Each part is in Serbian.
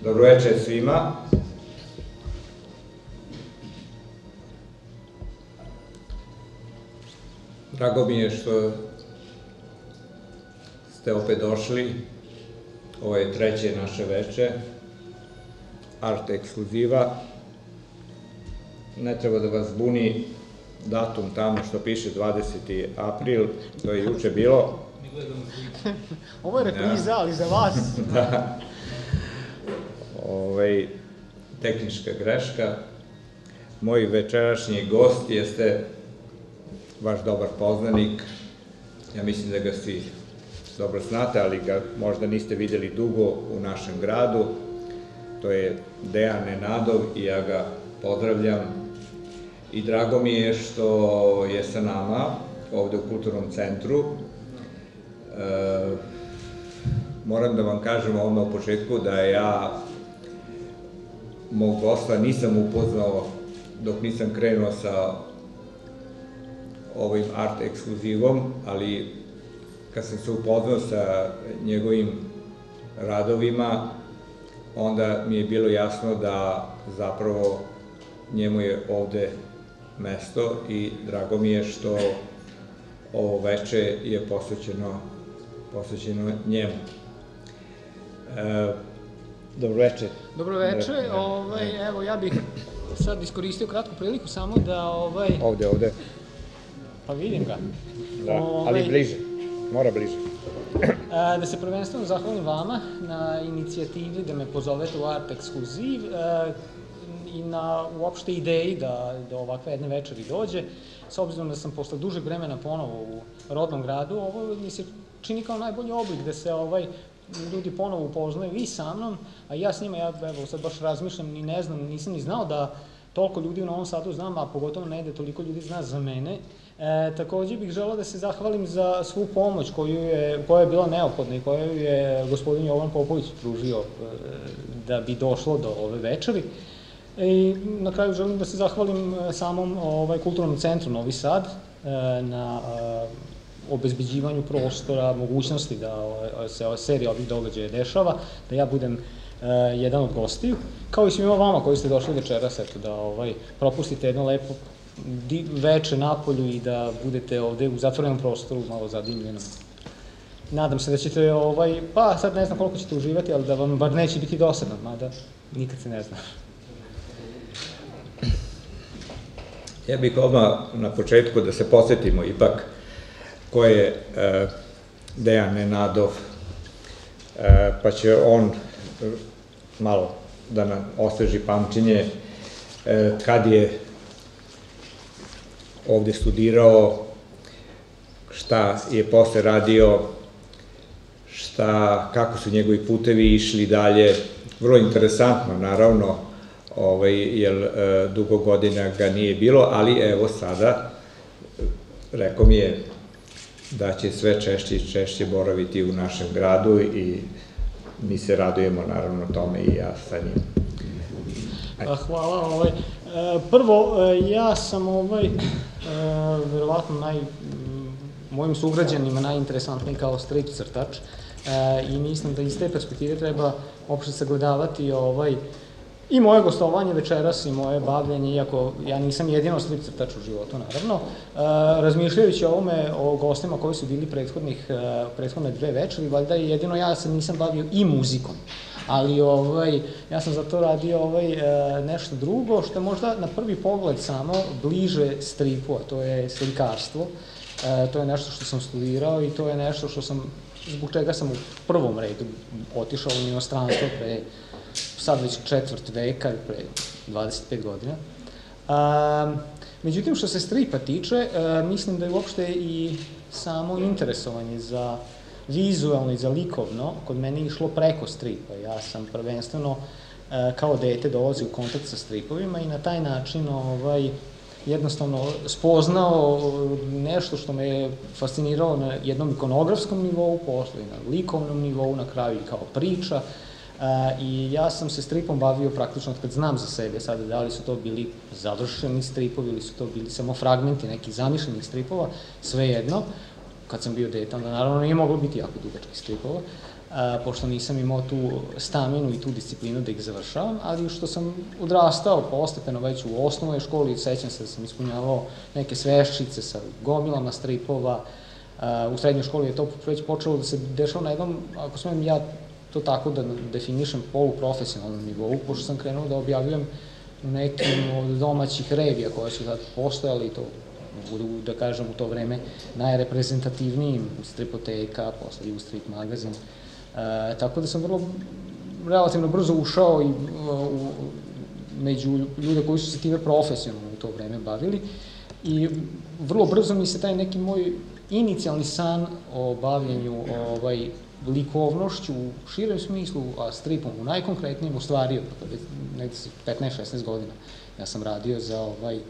Dobroveče svima. Drago mi je što ste opet došli. Ovo je treće naše veče, Art ekskluziva. Ne treba da vas zbuni datum tamo što piše 20. april, to je juče bilo. Ovo je repriza, ali za vas. Da. Tehnička greška. Moj večerašnji gost jeste vaš dobar poznanik. Ja mislim da ga svi dobro znate, ali ga možda niste videli dugo u našem gradu. To je Dejan Nenadov i ja ga pozdravljam. I drago mi je što je sa nama ovde u Kulturnom centru. Moram da vam kažem odmah u početku da ja mog gosta nisam upoznao dok nisam krenuo sa ovim art ekskluzivom, ali kad sam se upoznao sa njegovim radovima, onda mi je bilo jasno da zapravo njemu je ovde mesto i drago mi je što ovo veče je posvećeno njemu. Dobroveče. Dobroveče, evo ja bih sad iskoristio kratku priliku samo da Ovde. Pa vidim ga. Da, ali bliže, mora bliže. Da se prvenstveno zahvalim vama na inicijativi da me pozovete u Art ekskluziv i na uopšte ideji da ovakve jedne večeri dođe. S obzirom da sam posle dužeg vremena ponovo u rodnom gradu, ovo mi se čini kao najbolji oblik da se ljudi ponovo upoznaju i sa mnom, a ja s njima, evo sad baš razmišljam i ne znam, nisam ni znao da toliko ljudi u Novom Sadu znam, a pogotovo ne da toliko ljudi zna za mene. Takođe bih želeo da se zahvalim za svu pomoć koja je bila neophodna i koju je gospodin Jovan Popović pružio da bi došlo do ove večeri. I na kraju želim da se zahvalim samom Kulturnom centru Novi Sad na obezbeđivanju prostora, mogućnosti da se serija ovih događaja dešava, da ja budem jedan od gostiju, kao i svima vama koji ste došli večeras, eto, da propustite jedno lepo veče napolju i da budete ovde u zatvorenom prostoru, malo zadimljenom. Nadam se da ćete, pa sad ne znam koliko ćete uživati, ali da vam bar neće biti dosadno, mada nikad se ne zna. Ja bih odmah na početku da se podsjetimo ipak ko je Dejan Nenadov, pa će on malo da nam osveži pamćenje kad je ovde studirao, šta je posle radio, kako su njegovi putevi išli dalje. Vrlo interesantno, naravno, jer dugo godina ga nije bilo, ali evo sada, rekao mi je da će sve češće i češće boraviti u našem gradu i mi se radujemo naravno tome i ja sa njim. Hvala. Prvo, ja sam verovatno mojim sugrađanima najinteresantniji kao strip crtač i mislim da iz te perspektive treba uopšte sagledavati i moje gostovanje večeras i moje bavljanje, iako ja nisam jedino strip crtač u životu, naravno. Razmišljajući o ovome, o gostima koji su bili prethodne dve večeri, valjda jedino ja se nisam bavio i muzikom. Ali ja sam zato radio nešto drugo, što je možda na prvi pogled samo bliže stripu, a to je slikarstvo. To je nešto što sam studirao i to je nešto zbog čega sam u prvom redu otišao u inostranstvo pre sad već četvrt veka, pre 25 godina. Međutim, što se stripa tiče, mislim da je uopšte i samo interesovanje za vizualno i za likovno kod mene išlo preko stripa. Ja sam prvenstveno kao dete dolazio u kontakt sa stripovima i na taj način jednostavno spoznao nešto što me je fasciniralo na jednom ikonografskom nivou, posle na likovnom nivou, na kraju i kao priča. I ja sam se stripom bavio praktično kad znam za sebe, sada da li su to bili završeni stripovi ili su to bili samo fragmenti nekih zamišljenih stripova, svejedno. Kad sam bio dete, onda naravno nije moglo biti jako dugačkih stripova. pošto nisam imao tu staminu i tu disciplinu da ih završavam, ali što sam odrastao postepeno već u osnovnoj školi, sećam se da sam ispunjavao neke sveščice sa gomilama stripova. U srednjoj školi je to već počelo da se dešava na jednom, ako smem ja to tako da definišem, poluprofesionalnom nivou, pošto sam krenuo da objavljujem u nekim od domaćih revija koje su tad postojali, to budu, da kažem, u to vreme najreprezentativnijim, Stripoteka, posle Strip magazin. Tako da sam relativno brzo ušao i među ljude koji su se time profesionalno u to vreme bavili i vrlo brzo mi se taj neki moj inicijalni san o bavljenju likovnošću u širem smislu, a stripom u najkonkretnijem ostvario, negde 15-16 godina. Ja sam radio za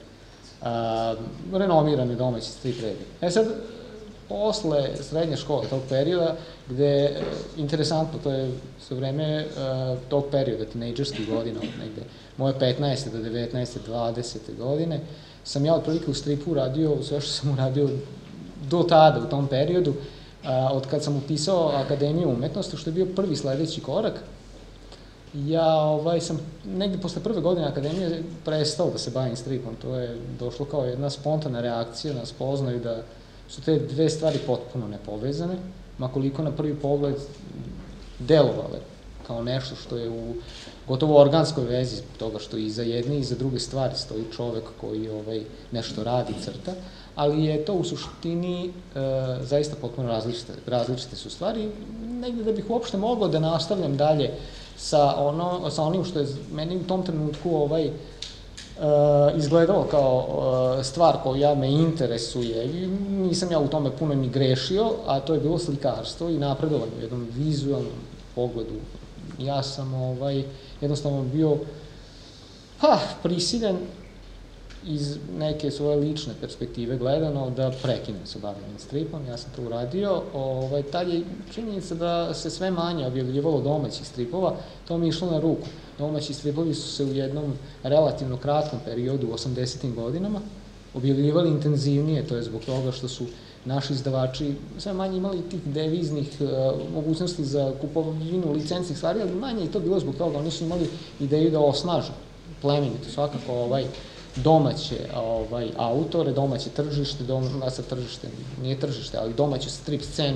renomirane domaće strip revije. Sad, posle srednje škole tog perioda, gde, interesantno, to je sve vreme tog perioda, tinejdžerskih godina, negde moje 15. do 19. 20. godine, sam ja otprilike u stripu uradio sve što sam uradio do tada, u tom periodu, od kad sam upisao Akademiju umetnosti, što je bio prvi sledeći korak. Ja sam negde posle prve godine Akademije prestao da se bavim stripom. To je došlo kao jedna spontana reakcija na spoznaju da su te dve stvari potpuno nepovezane, makoliko na prvi pogled delovale kao nešto što je u gotovo organskoj vezi toga što i za jedne i za druge stvari stoji čovek koji nešto radi, crta, ali je to u suštini zaista potpuno različite su stvari. Negde da bih uopšte mogao da nastavljam dalje sa onim što je meni u tom trenutku izgledalo kao stvar koja me interesuje i nisam ja u tome puno ni grešio, a to je bilo slikarstvo i napredovanje u jednom vizualnom pogledu. Ja sam jednostavno bio prisiljen iz neke svoje lične perspektive gledano da prekinem sa bavljanjem stripom. Ja sam to uradio. Tad je činjenica da se sve manje objavljivalo domaćih stripova, to mi je išlo na ruku. Domaći stripovi su se u jednom relativno kratkom periodu, u 80. godinama, objavljivali intenzivnije, to je zbog toga što su naši izdavači sve manje imali tih deviznih mogućnosti za kupovinu licencnih stvari, ali manje je to bilo zbog toga. Oni su imali ideju da osnaže plemenito svakako domaće autore, domaće tržište, tržište, nije tržište, ali domaću strip scenu.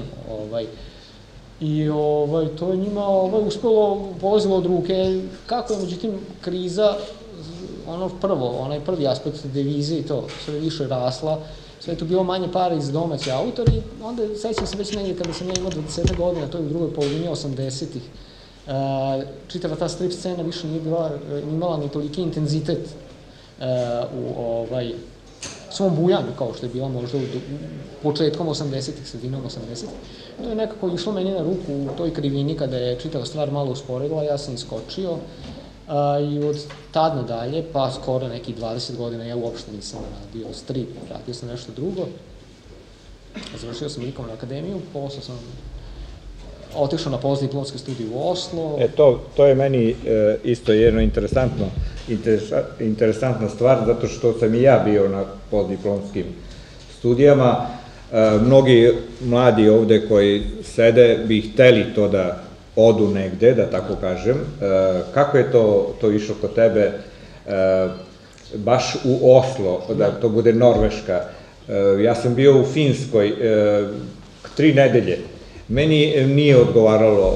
I to je njima uspelo, polazilo od ruke. Kako je, međutim, kriza, onaj prvi aspekt devize i to, sve više rasla, sve je tu bilo manje para iz domaće autora i onda sećam se već negdje kada sam ja imao 20 godina, to je u drugoj polovini 80-ih, čitava ta strip scena više nije imala ni toliki intenzitet u svom bujanju kao što je bila možda početkom 80-ih, sredinom 80-ih. To je nekako išlo meni na ruku u toj krivini kada je čitava stvar malo usporedila, ja sam iskočio i od tad nadalje, pa skoro nekih 20 godina, ja uopšte nisam radio strip, radio sam nešto drugo. Završio sam likovnu akademiju, posle sam otišao na postdiplomske studije u Oslo. To je meni isto jedno interesantna stvar, zato što sam i ja bio na postdiplomskim studijama. Mnogi mladi ovde koji sede bi hteli to da odu negde, da tako kažem. Kako je to išlo kod tebe, baš u Oslo, da to bude Norveška? Ja sam bio u Finskoj 3 nedelje. Meni nije odgovaralo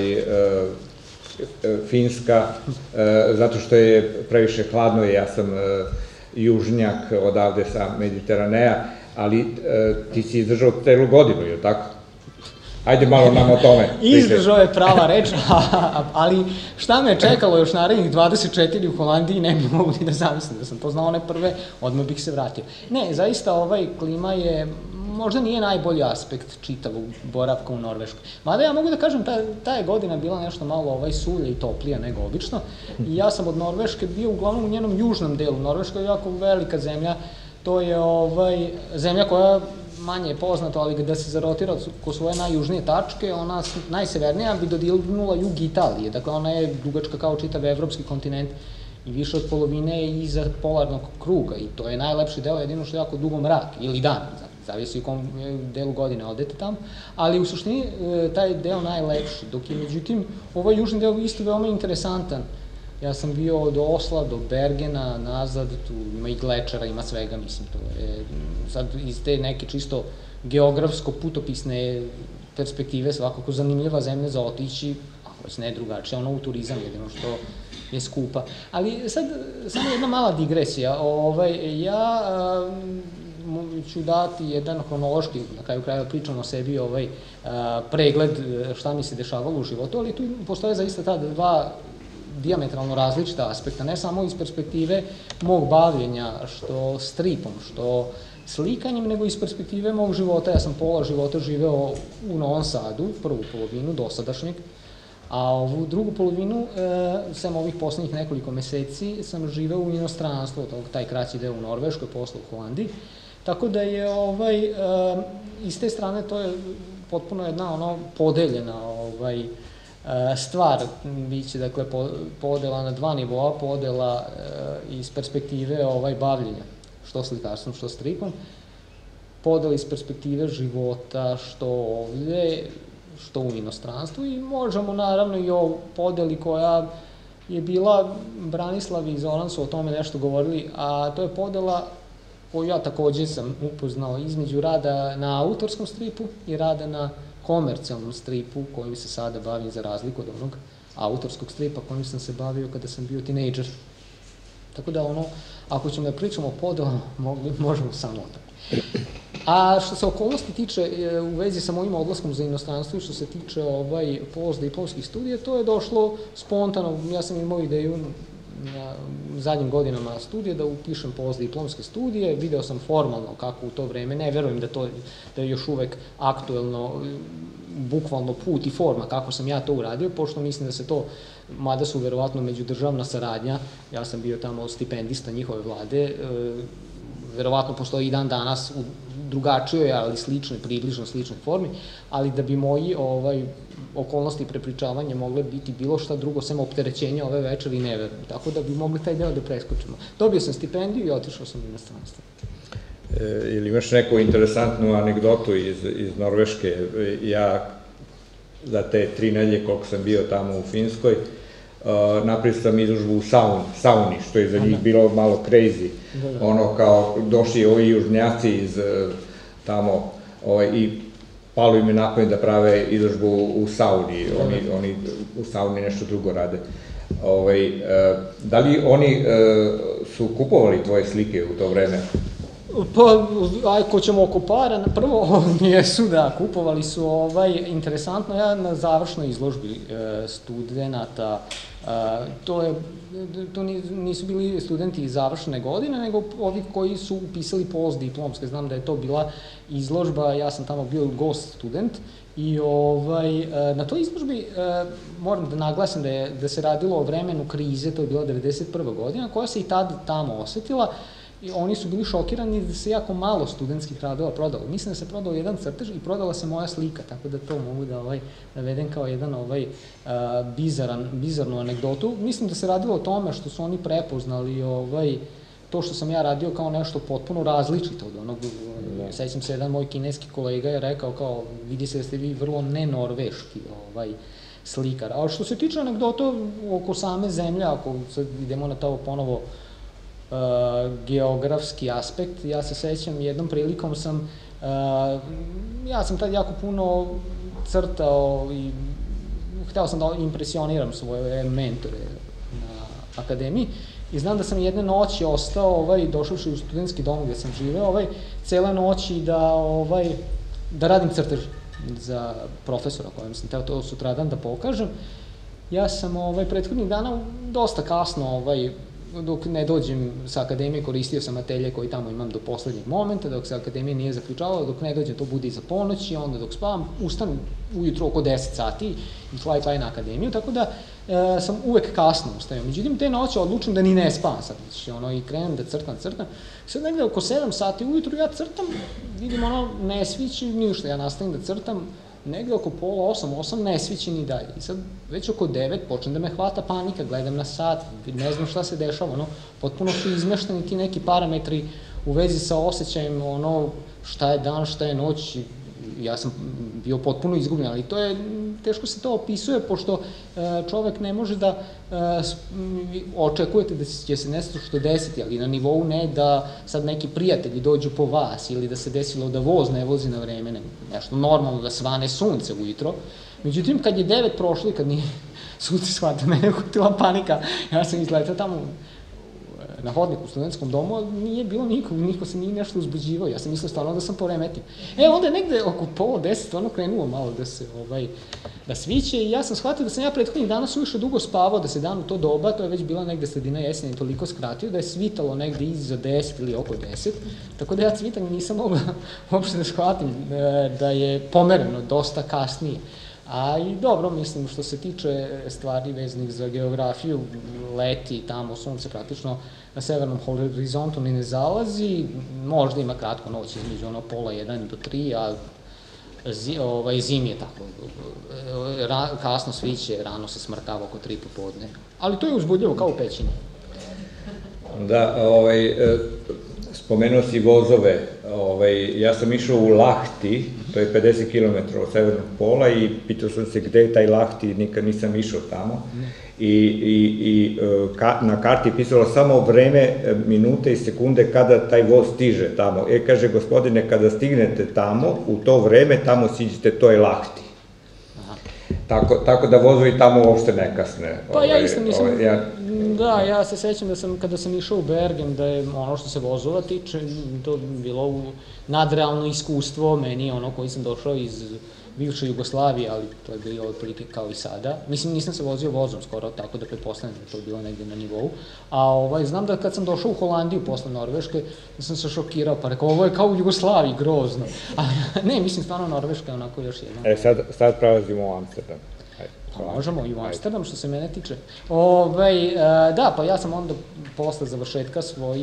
Finska, zato što je previše hladno i ja sam južnjak odavde sa Mediteranea, ali ti si izdržao celu godinu, je li tako? Ajde malo nam o tome. Izdržao je prava reč, ali šta me je čekalo još narednih 24 u Holandiji, ne bi mogu ni da zamislim, da sam to znao one prve, odmah bih se vratio. Ne, zaista klima je, možda nije najbolji aspekt čitavog boravka u Norveškoj. Mada ja mogu da kažem, ta je godina bila nešto malo sulje i toplija nego obično. I ja sam od Norveške bio uglavnom u njenom južnom delu. Norveška je jako velika zemlja, to je zemlja koja manje je poznato, ali da se zarotira ko svoje najjužnije tačke, ona najsevernija bi dodirnula jug Italije. Dakle, ona je dugačka kao čitav evropski kontinent i više od polovine iza polarnog kruga i to je najlepši deo, jedino što je jako dugo mrak ili dan. zavisi u kom delu godine odete tamo, ali u suštini taj deo najlepši, dok je međutim ovaj južni deo isto veoma interesantan. Ja sam bio od Osla do Bergena, nazad, tu ima i glečera, ima svega, mislim, to je sad iz te neke čisto geografsko-putopisne perspektive svakako zanimljiva zemlja za otići, ako već ne drugačije, ono u turizam jedino što je skupa. Ali sad, samo jedna mala digresija, ja ću dati jedan hronološki, na kraju kraja pričam o sebi, pregled šta mi se dešavalo u životu, ali tu postoje zaista ta dva dijametralno različita aspekta, ne samo iz perspektive mog bavljenja, što stripom, što slikanjem, nego iz perspektive mog života. Ja sam pola života živeo u Novom Sadu, prvu polovinu dosadašnjeg, a ovu drugu polovinu, sem ovih poslednjih nekoliko meseci, sam živeo u inostranstvu, taj kraći deo u Norveškoj, posle u Holandiji. Tako da je iz te strane to je potpuno jedna podeljena stvar, biće dakle podela na dva nivoa, podela iz perspektive bavljenja, što slikarstvom, što stripom, podela iz perspektive života, što ovdje, što u inostranstvu, i možemo naravno i o podeli koja je bila, Branislav i Zoran su o tome nešto govorili, a to je podela koju ja takođe sam upoznao između rada na autorskom stripu i rada na komercijalnom stripu kojim se sada bavim, za razliku od onog autorskog stripa kojim sam se bavio kada sam bio tinejdžer. Tako da ako ćemo da pričamo o podelama, možemo samo tako. A što se okolnosti tiče u vezi sa mojim odlaskom za inostranstvo i što se tiče postdiplomskih studija, to je došlo spontano. Ja sam imao ideju na zadnjim godinama studija da upišem postdiplomske studije, video sam formalno kako u to vreme, ne verujem da je još uvek aktuelno, bukvalno put i forma kako sam ja to uradio, pošto mislim da se to, mada su verovatno međudržavna saradnja, ja sam bio tamo stipendista njihove vlade, verovatno postoji i dan danas u drugačijoj, ali sličnoj, približno sličnoj formi, ali da bi moji okolnosti prepričavanja mogle biti bilo šta drugo, sem opterećenja ove večeri, ne verujem. Tako da bi mogli taj deo da preskočimo. Dobio sam stipendiju i otišao sam u inostranstvo. Ili imaš neku interesantnu anegdotu iz Norveške? Ja za te 3 nedelje koliko sam bio tamo u Finskoj, napravio sam izložbu u sauni, što je za njih bilo malo crazy. Ono kao došli ovi južnjaci iz tamo i palo im je na pamet da prave izložbu u sauni, oni u sauni nešto drugo rade. Da li oni su kupovali tvoje slike u to vreme? Pa, ako ćemo oko para, prvo jesu, da, kupovali su, interesantno, ja na završnoj izložbi studenta, to nisu bili studenti iz završene godine, nego ovi koji su upisali postdiplomske. Znam da je to bila izložba, ja sam tamo bio gost student, i na toj izložbi moram da naglasim da se radilo o vremenu krize, to je bila 1991. godina, koja se i tad tamo osetila. I oni su bili šokirani da se jako malo studentskih radova prodalo. Mislim da se prodao jedan crtež i prodala se moja slika, tako da to mogu da navedem kao jedan bizarnu anegdotu. Mislim da se radilo o tome što su oni prepoznali to što sam ja radio kao nešto potpuno različito od onog. Sećam se, jedan moj kineski kolega je rekao kao, vidi se da ste vi vrlo nenorveški slikar. A što se tiče anegdota oko same zemlje, ako sad idemo na to ponovo geografski aspekt, ja se sećam, jednom prilikom ja sam tad jako puno crtao i hteo sam da impresioniram svoje mentore na akademiji i znam da sam jedne noći ostao, došavši u studentski dom gde sam živeo, cele noći da radim crtež za profesora kojem sam teo to sutradan da pokažem. Ja sam prethodnih dana dosta kasno, dok ne dođem sa akademije, koristio sam atelje koji tamo imam do poslednjeg momenta, dok se akademija nije zaključavala, dok ne dođem to bude iza ponoći, onda dok spavam, ustanem ujutru oko 10 sati i klaj na akademiju, tako da sam uvek kasno ustajem. Međutim, te noće odlučim da ni ne spavam sad, i krenem da crtam. Sad negde oko 7 sati ujutru ja crtam, vidim ne svići ništa, ja nastavim da crtam, negde oko pola 8 ne svići ni dalje. I sad već oko 9 počne da me hvata panika, gledam na sat, ne znam šta se dešava, potpuno su izmešteni ti neki parametri u vezi sa osjećajem ono šta je dan, šta je noć, ja sam bio potpuno izgubljen, ali to je, teško se to opisuje, pošto čovek ne može da očekujete da će se nešto što desiti, ali na nivou ne da sad neki prijatelji dođu po vas, ili da se desilo da voz ne vozi na vreme, nešto normalno, da svane sunce ujutro. Međutim, kad je 9 prošlo i kad nije sunce shvata, mene uhvatila panika, ja sam izletao tamo na hodniku u studentskom domu, ali nije bilo niko se nije nešto uzbuđivao, ja sam mislio stvarno da sam poremetio. Onda je negde oko pola 10 stvarno krenulo malo da sviće i ja sam shvatio da sam ja prethodnih dana suviše dugo spavao, da se dan u to doba, to je već bila negde sredina jeseni, toliko skratio, da je svitalo negde iza 10 ili oko 10, tako da ja cvitanje nisam mogla uopšte da shvatim da je pomereno dosta kasnije. A i dobro, mislim, što se tiče stvari vezanih za geografiju, leti tamo, sunce praktično na severnom horizontu ni ne zalazi, možda ima kratko noć između ono pola 1 do 3, a zimi je tako, kasno sviće, rano se smrkava oko 3 popodne, ali to je uzbudljivo kao u pećini. Da, spomenuo si vozove, ja sam išao u Lahti, to je 50 km od severnog pola i pitao sam se gde je taj Lahti, nikad nisam išao tamo i na karti je pisalo samo vreme, minute i sekunde kada taj voz stiže tamo. Kaže, gospodine, kada stignete tamo, u to vreme, tamo siđete, to je Lahti. Tako da vozovi tamo uopšte ne kasne. Pa ja isto nisam, da, ja se sećam da sam, kada sam išao u Bergen, da je ono što se vozova tiče, to bilo nadrealno iskustvo, meni ono koji sam došao iz bivše Jugoslavije, ali to je bilo otprilike kao i sada. Mislim, nisam se vozio vozom skoro, tako da pretpostavljam da to je bilo negde na nivou. A znam da kad sam došao u Holandiju posle Norveške, da sam se šokirao, pa rekao, ovo je kao u Jugoslaviji, grozno. Ne, mislim, stvarno Norveška je onako još jedna. Sad prelazimo u Amsterdam. Možemo i u Amsterdam, što se mene tiče. Da, pa ja sam onda posle završetka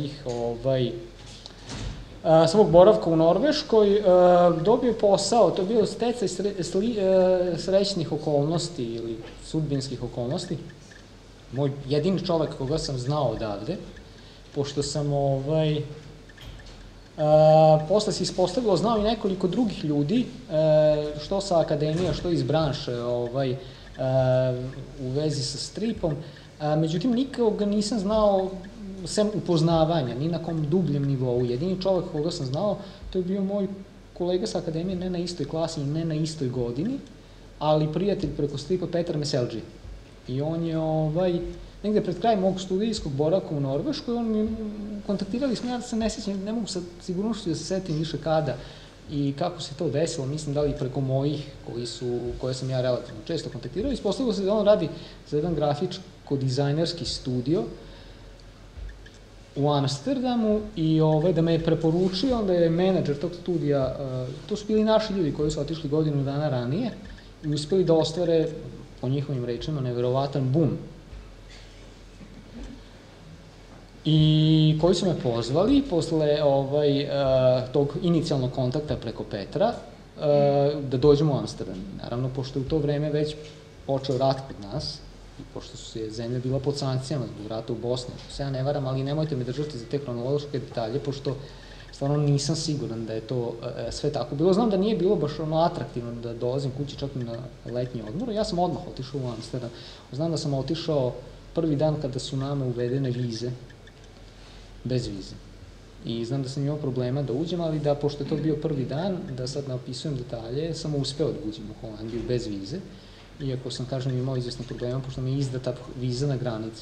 svog boravka u Norveškoj dobio posao, to je bio stecaj srećnih okolnosti ili sudbinskih okolnosti. Moj jedini čovek koga sam znao odavde, pošto sam posle se ispostavilo, znao i nekoliko drugih ljudi, što sa akademija, što iz branše, u vezi sa stripom. Međutim, nikoga nisam znao sem upoznavanja, ni na kom dubljem nivou. Jedini čovek koga sam znao, to je bio moj kolega sa akademije, ne na istoj klasi i ne na istoj godini, ali prijatelj preko stripa Petar Meselđi. I on je negde pred kraj mog studijskog boravka u Norveškoj, kontaktirali smo, ja se ne sećam, ne mogu sa sigurnošću da se setim više kada i kako se to desilo, mislim da li preko mojih koje sam ja relativno često kontaktirao. Ispostavilo se da on radi za jedan grafičko-dizajnerski studio u Amsterdamu i da me je preporučio, onda je menadžer tog studija, to su bili naši ljudi koji su otišli godinu dana ranije i uspeli da ostvare, po njihovim rečima, neverovatan bum. I koji su me pozvali posle tog inicijalnog kontakta preko Petra da dođemo u Amsterdam. Naravno, pošto je u to vreme već počeo rat kod nas, i pošto je zemlja bila pod sankcijama zbog rata u Bosni, se ja ne varam, ali nemojte me držati za te hronološke detalje, pošto stvarno nisam siguran da je to sve tako bilo. Znam da nije bilo baš ono atraktivno da dolazim kući čak i na letnji odmor, ja sam odmah otišao u Amsterdam. Znam da sam otišao prvi dan kada su nama uvedene vize, bez vize. I znam da sam imao problema da uđem, ali da, pošto je to bio prvi dan, da sad ne opisujem detalje, sam uspeo da uđem u Holandiju bez vize, iako sam, kažem, imao izvesno problema, pošto mi je izdata viza na granici.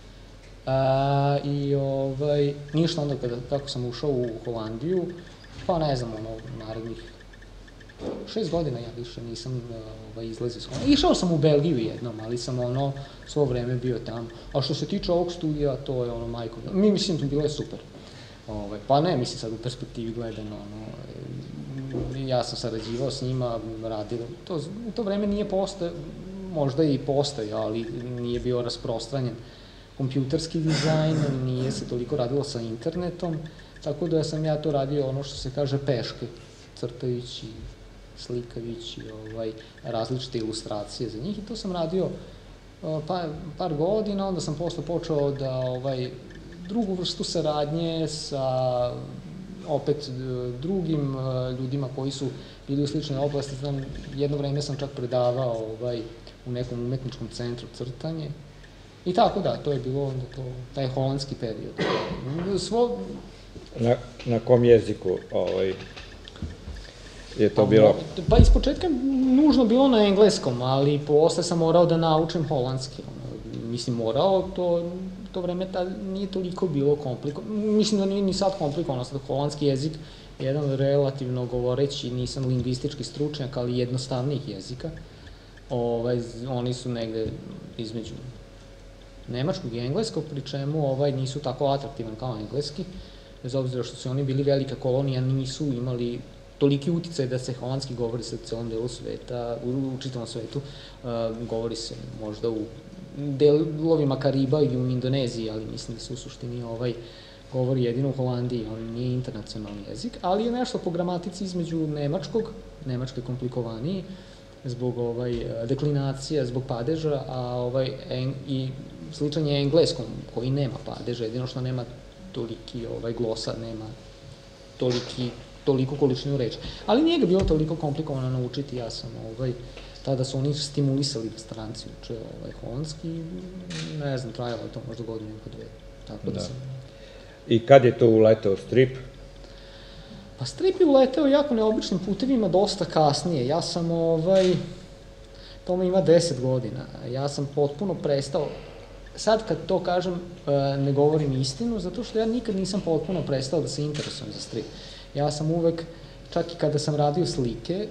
I ništa onda kako sam ušao u Holandiju, pa ne znam, narednih 6 godina ja više nisam izlazio iz Holandije. Išao sam u Belgiju jednom, ali sam svo vreme bio tamo. A što se tiče ovog studija, to je majko. Mislim, bilo je super. Pa ne, mislim sad u perspektivi gledano, ja sam sarađivao s njima, radio. U to vreme nije postojao, možda i postojao, ali nije bio rasprostranjen kompjuterski dizajn, nije se toliko radilo sa internetom, tako da sam ja to radio ono što se kaže peške, crtajući, slikajući različite ilustracije za njih i to sam radio par godina, onda sam posle počeo da drugu vrstu saradnje sa opet drugim ljudima koji su bili u sličnoj oblasti. Znam, jedno vreme sam čak predavao u nekom umetničkom centru crtanje. I tako da, to je bilo onda taj holandski period. Na kom jeziku je to bilo? Pa ispočetka nužno bilo na engleskom, ali posle sam morao da naučim holandski. Mislim, morao, to vreme nije toliko bilo komplikovano. Mislim da nije ni sad komplikovano, sad holandski jezik je jedan relativno govoreći, nisam lingvistički stručnjak, ali jednostavnijih jezika. Oni su negde između nemačkog i engleskog, pri čemu nisu tako atraktivan kao engleski, bez obzira što su oni bili velika kolonija, nisu imali toliki uticaj da se holandski govori sa celom delu sveta, u čitavom svetu, govori se možda u delovima Kariba i u Indoneziji, ali mislim da se u suštini govori jedino u Holandiji, on nije internacionalni jezik, ali je nešto po gramatici između nemačke komplikovaniji, zbog deklinacija, zbog padeža, i sličan je engleskom, koji nema padeža, jedino što nema toliki glosar, nema toliku količinu reči. Ali nije ga bilo toliko komplikovano naučiti, ja sam, tada su oni stimulisali da stranci uče holandski, ne znam, trajalo je to možda godinu ili dve, tako da sam... I kad je to uleteo strip? Pa strip je uleteo jako neobičnim putevima dosta kasnije. Ja sam, tome ima 10 godina, ja sam potpuno prestao, sad kad to kažem ne govorim istinu, zato što ja nikad nisam potpuno prestao da se interesujem za strip. Ja sam uvek, čak i kada sam radio slike,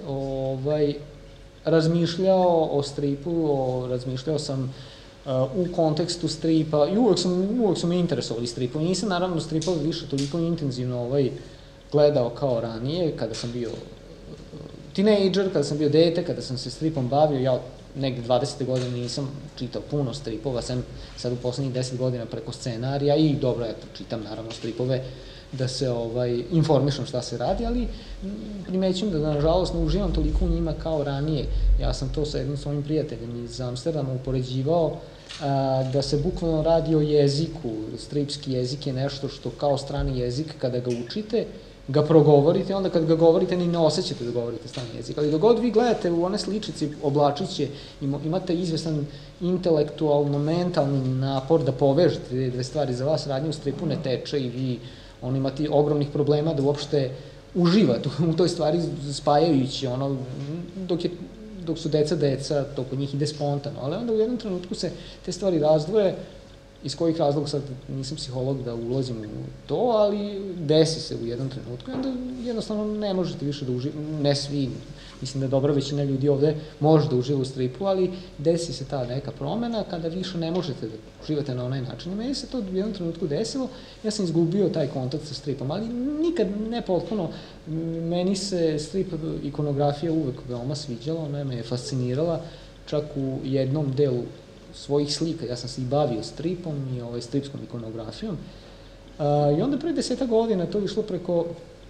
razmišljao o stripu, razmišljao sam u kontekstu stripa i uvek su me interesovali stripovi. Nisam naravno stripove više toliko intenzivno gledao kao ranije, kada sam bio tinejdžer, kada sam bio dete, kada sam se stripom bavio, ja negde 20. godine nisam čitao puno stripova, sam sad u poslednjih 10 godina preko scenarija i dobro, eto, čitam naravno stripove da se informišem šta se radi, ali primećujem da nažalost ne uživam toliko u njima kao ranije. Ja sam to sa jednim svojim prijateljem iz Amsterdama upoređivao da se bukvalno radi o jeziku. Stripski jezik je nešto što kao strani jezik kada ga učite, ga progovorite, onda kad ga govorite ni ne osjećate da govorite strani jezik. Ali dok god vi gledate u one sličice, oblačiće, imate izvestan intelektualno-mentalni napor da povežete dve stvari. Za vas radnje u stripu ne teče i vi imate ogromnih problema da uopšte uživate u toj stvari spajajući dok su deca, to kod njih ide spontano, ali onda u jednom trenutku se te stvari razdvoje, iz kojih razloga sad nisam psiholog da ulazim u to, ali desi se u jednom trenutku i onda jednostavno ne možete više da uživate, ne svi, mislim da dobra većina ljudi ovde može da uživa u stripu, ali desi se ta neka promena kada više ne možete da uživate na onaj način. I meni se to u jednom trenutku desilo, ja sam izgubio taj kontakt sa stripom, ali nikad ne potpuno. Meni se strip ikonografija uvek veoma sviđala, ona me je fascinirala, čak u jednom delu svojih slika, ja sam se i bavio stripom i stripskom ikonografijom. I onda pre 10 godina to je išlo preko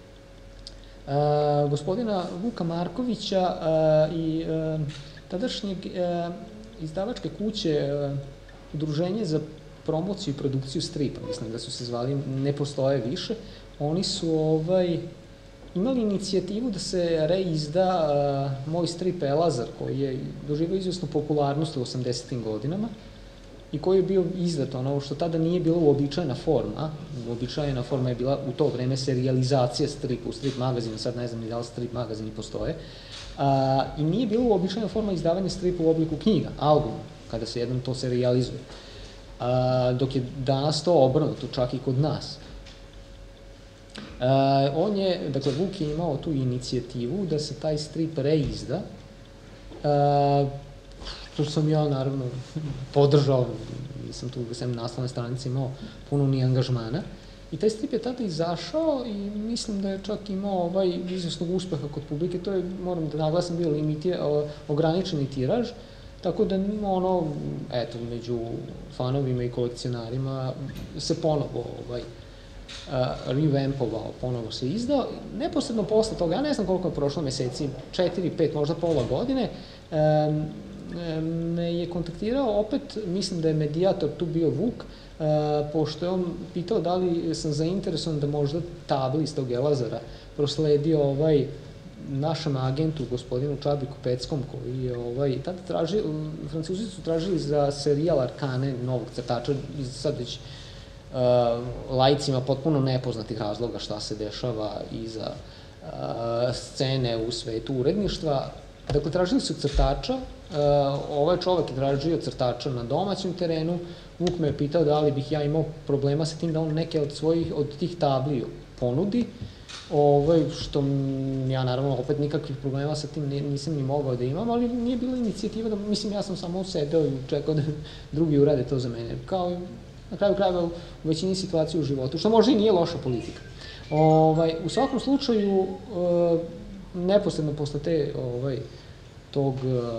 gospodina Vuka Markovića i tadašnjeg izdavačke kuće Udruženje za promociju i produkciju stripa, mislim da su se zvali, ne postoje više. Oni su imali inicijativu da se reizda moj strip Elazar, koji je doživio izvesnu popularnost u 80. godinama i koji je bio izdat, ono što tada nije bila uobičajena forma. Uobičajena forma je bila u to vreme serijalizacija stripa u strip magazinu, sad ne znam ni da li strip magazini postoje, i nije bila uobičajena forma izdavanja stripa u obliku knjiga, album, kada se jednom to serijalizuje. Dok je danas to obrnuto, čak i kod nas. Dakle, Vuk je imao tu inicijativu da se taj strip reizda, što sam ja naravno podržao, nisam tu sem naslovne stranice imao puno ni angažmana. I taj strip je tada izašao i mislim da je čak imao izvesnog uspeha kod publike, to je, moram da naglasim, bio ograničeni tiraž, tako da među fanovima i kolekcionarima se ponovo revampovao, ponovo se izdao. Neposredno posle toga, ja ne znam koliko je prošlo meseci, 4, 5, možda pola godine, me je kontaktirao opet, mislim da je medijator tu bio Vuk, pošto je on pitao da li sam zainteresovan da možda tabli iz tog Elazara prosledio našem agentu, gospodinu Čabiku Peckom, koji je tada tražio, Francuzi su tražili za serijal Arkane novog crtača, sad već laicima potpuno nepoznatih razloga šta se dešava iza scene u svetu uredništva. Dakle, tražili su crtača, ovaj čovek je tražio crtača na domaćem terenu, Vuk me je pitao da li bih ja imao problema sa tim da on neke od tih tabli ponudi, što ja naravno opet nikakvih problema sa tim nisam ni mogao da imam, ali nije bila inicijativa da, mislim, ja sam samo sedeo i čekao da drugi urade to za mene, kao na kraju krajeva u većini situacija u životu, što možda i nije loša politika. U svakom slučaju, neposredno posle tog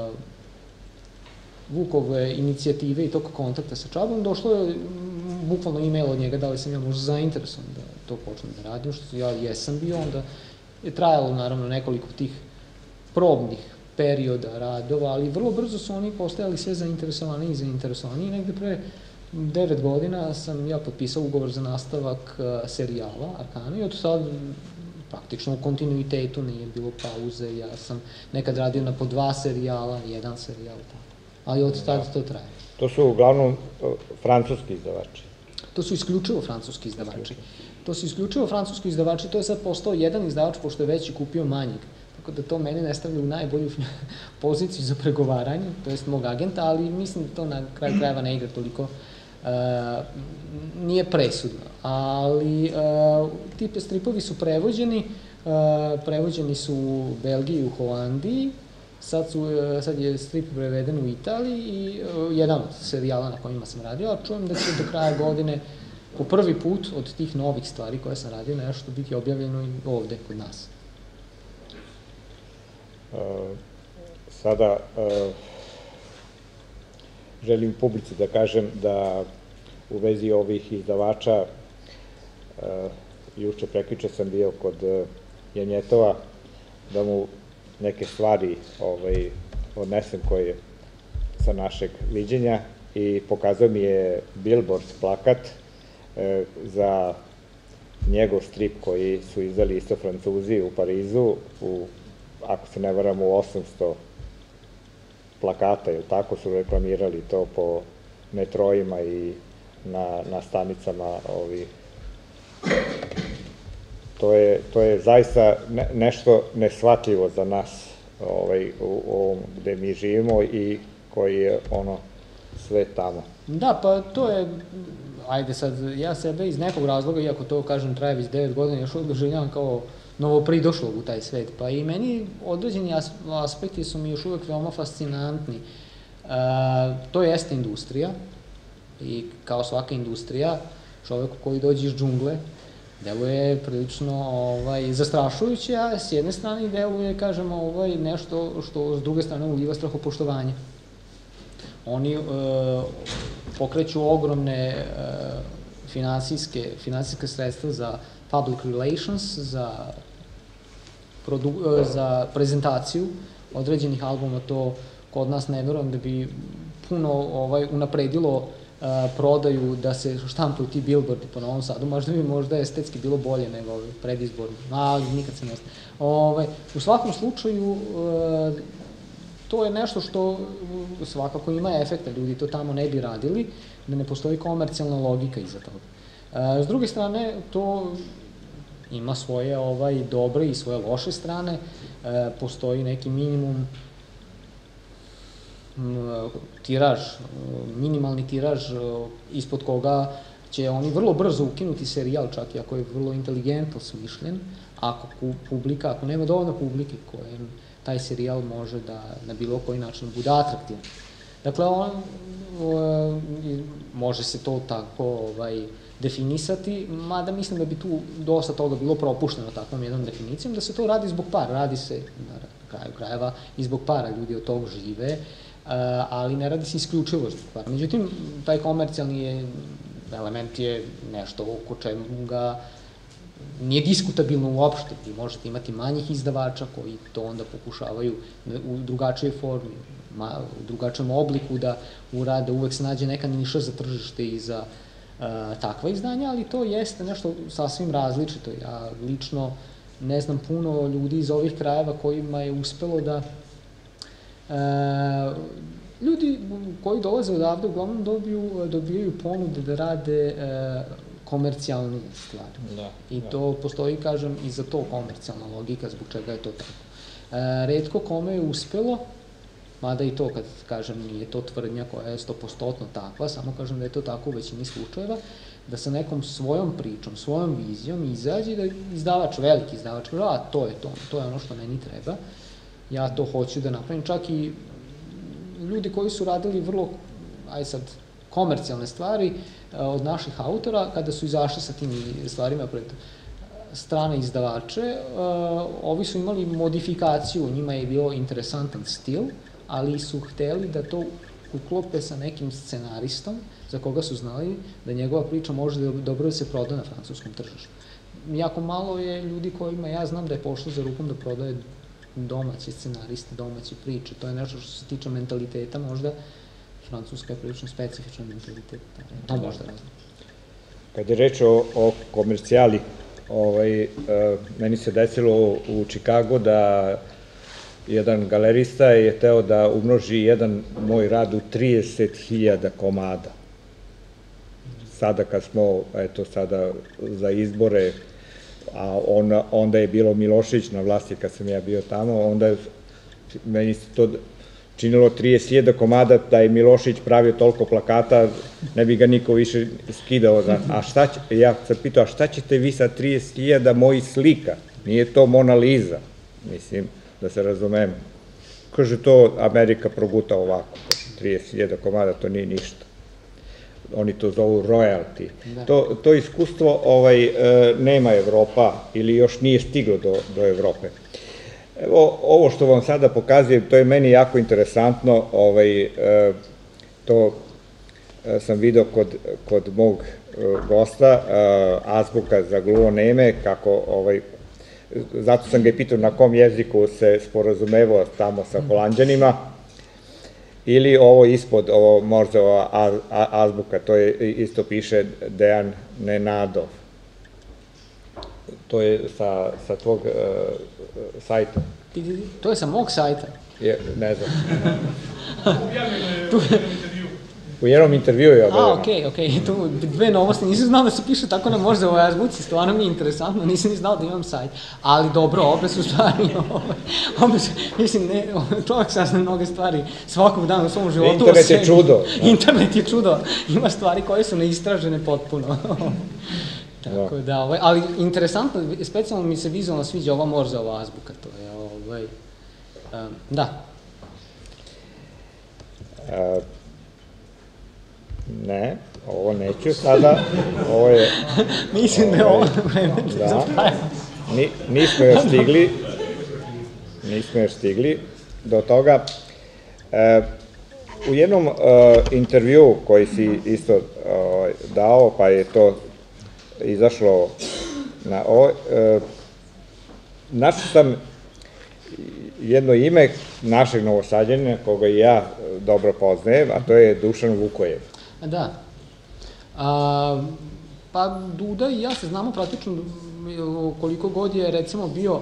Vukove inicijative i tog kontakta sa Čabom, došlo je bukvalno e-mail od njega da li sam ja možda zainteresovan da to počnem da radim, što ja jesam bio, onda je trajalo naravno nekoliko tih probnih perioda radova, ali vrlo brzo su oni postajali sve zainteresovani i negde pre 9 godina sam ja potpisao ugovor za nastavak serijala Arkane i od sad praktično u kontinuitetu, nije bilo pauze, ja sam nekad radio na po 2 serijala, 1 serijal, ali od tada to traje. To su uglavnom francuski izdavači? To su isključivo francuski izdavači. To je sad postao jedan izdavač, pošto je veći kupio manjeg. Tako da to mene ne stavlja u najbolju poziciju za pregovaranje, to jest mog agenta, ali mislim da to na kraju krajeva ne igra toliko, nije presudno. Ali ti stripovi su prevođeni su u Belgiji i u Holandiji, sad je strip preveden u Italiji i jedan od serijala na kojima sam radio, a čujem da će do kraja godine po prvi put od tih novih stvari koje sam radio nešto biti objavljeno i ovde kod nas. Sada želim publici da kažem da u vezi ovih izdavača, juče prekjuče sam bio kod Janjetova, da mu neke stvari odnesem koje sa našeg viđenja i pokazao mi je billboard plakat za njegov strip koji su izdali isto Francuzi u Parizu, ako se ne varam u 800 plakata, ili tako su reklamirali to po metrojima i na stanicama. To je zaista nešto neshvatljivo za nas gde mi živimo i koji je sve tamo. Da, pa to je, ajde sad, ja sebe iz nekog razloga, iako to kažem traje već 9 godina, još uvijek doživljavam kao novopridošlog u taj svet, pa i meni određeni aspekti su mi još uvijek veoma fascinantni. To jeste industrija i kao svaka industrija, čoveku koji dođe iz džungle, deluje prilično zastrašujuće, a s jedne strane deluje, kažemo, nešto što s druge strane uliva strahopoštovanje. Oni pokreću ogromne finansijske sredstva za public relations, za prezentaciju određenih albuma, to kod nas ne verujem da bi puno unapredilo prodaju da se štampaju ti billboardi po Novom Sadu, možda estetski bilo bolje nego predizborno, ali nikad se ne zna. U svakom slučaju, to je nešto što svakako ima efekta, ljudi to tamo ne bi radili, da ne postoji komercijalna logika iza toga. S druge strane, to ima svoje dobre i svoje loše strane, postoji neki minimum tiraž, minimalni tiraž ispod koga će oni vrlo brzo ukinuti serijal, čak i ako je vrlo inteligentno smišljen, ako nema dovoljno publike koje taj serijal može da na bilo koji način bude atraktivan. Dakle, može se to tako definisati, mada mislim da bi tu dosta toga bilo propušteno takvom jednom definicijom, da se to radi zbog para, radi se na kraju krajeva i zbog para, ljudi od tog žive, ali ne radi se isključivo zbog para. Međutim, taj komercijalni element je nešto oko čemu ga nije diskutabilno uopšte, vi možete imati manjih izdavača koji to onda pokušavaju u drugačijoj formi, u drugačijem obliku da urade, uvek se nađe neka niša za tržište i za takva izdanja, ali to jeste nešto sasvim različito. Ja lično ne znam puno ljudi iz ovih krajeva kojima je uspelo da ljudi koji dolaze odavde uglavnom dobijaju ponude da rade komercijalne stvari. I to postoji, kažem, i za to komercijalna logika, zbog čega je to tako. Retko kome je uspelo, mada i to, kad kažem, nije to tvrdnja koja je 100% takva, samo kažem da je to tako u većini slučajeva, da sa nekom svojom pričom, svojom vizijom izađe i da izdavač, veliki izdavač, kaže, a to je ono što meni treba, ja to hoću da napravim. Čak i ljudi koji su radili vrlo, aj sad, komercijalne stvari od naših autora, kada su izašli sa tim stvarima pred strane izdavače, ovi su imali modifikaciju, njima je bio interesantan stil, ali su hteli da to uklope sa nekim scenaristom za koga su znali da njegova priča može dobro da se proda na francuskom tržištu. Jako malo je ljudi kojima ja znam da je pošlo za rukom da prodaje domaće scenariste, domaće priče. To je nešto što se tiče mentaliteta, možda Francuska je prilično specifičan mentalitet. To možda različno. Kad je reč o komercijali, meni se desilo u Čikagu da jedan galerista je teo da umnoži jedan moj rad u 30.000 komada. Sada kad smo, eto sada za izbore, a onda je bilo Milošević na vlasti kad sam ja bio tamo, onda meni se to činilo 30.000 komada, da je Milošević pravio toliko plakata, ne bi ga niko više skidao. Ja sam pitao, a šta ćete vi sa 30.000 mojih slika? Nije to Mona Lisa, mislim, da se razumemo. Kaže, to Amerika proguta ovako, 30.000 komada, to nije ništa. Oni to zovu royalty. To iskustvo nema Evropa ili još nije stiglo do Evrope. Evo, ovo što vam sada pokazujem, to je meni jako interesantno, to sam video kod mog gosta, azbuka za gluvoneme, zato sam ga i pitao na kom jeziku se sporazumevao tamo sa Holanđanima, ili ovo ispod, ovo Morzova azbuka, to je isto piše Dejan Nenadov. To je sa tvog sajta. To je sa mog sajta? Ne znam. U jednom intervju je objavljeno. Okej, tu dve novosti, nisam znao da se piše tako na Morzovoj azbuci, stvarno mi je interesantno, nisam ni znao da imam sajt, ali dobro, obe su stvari, mislim, čovjek sazna mnoge stvari svakog dana u svom životu. Internet je čudo. Internet je čudo, ima stvari koje su neistražene potpuno. Tako da, ali interesantno, specijalno mi se vizualno sviđa ova Morzova azbuka, to je, da. Ne, ovo neću sada, ovo je... Mislim da je ovo vreme za pravi. Nismo još stigli do toga. U jednom intervju koji si isto dao, pa je to izašlo na ovo, našao sam jedno ime našeg Novosađanina, koga i ja dobro poznajem, a to je Dušan Vukojev. Da. Pa Duda i ja se znamo praktično koliko god je recimo bio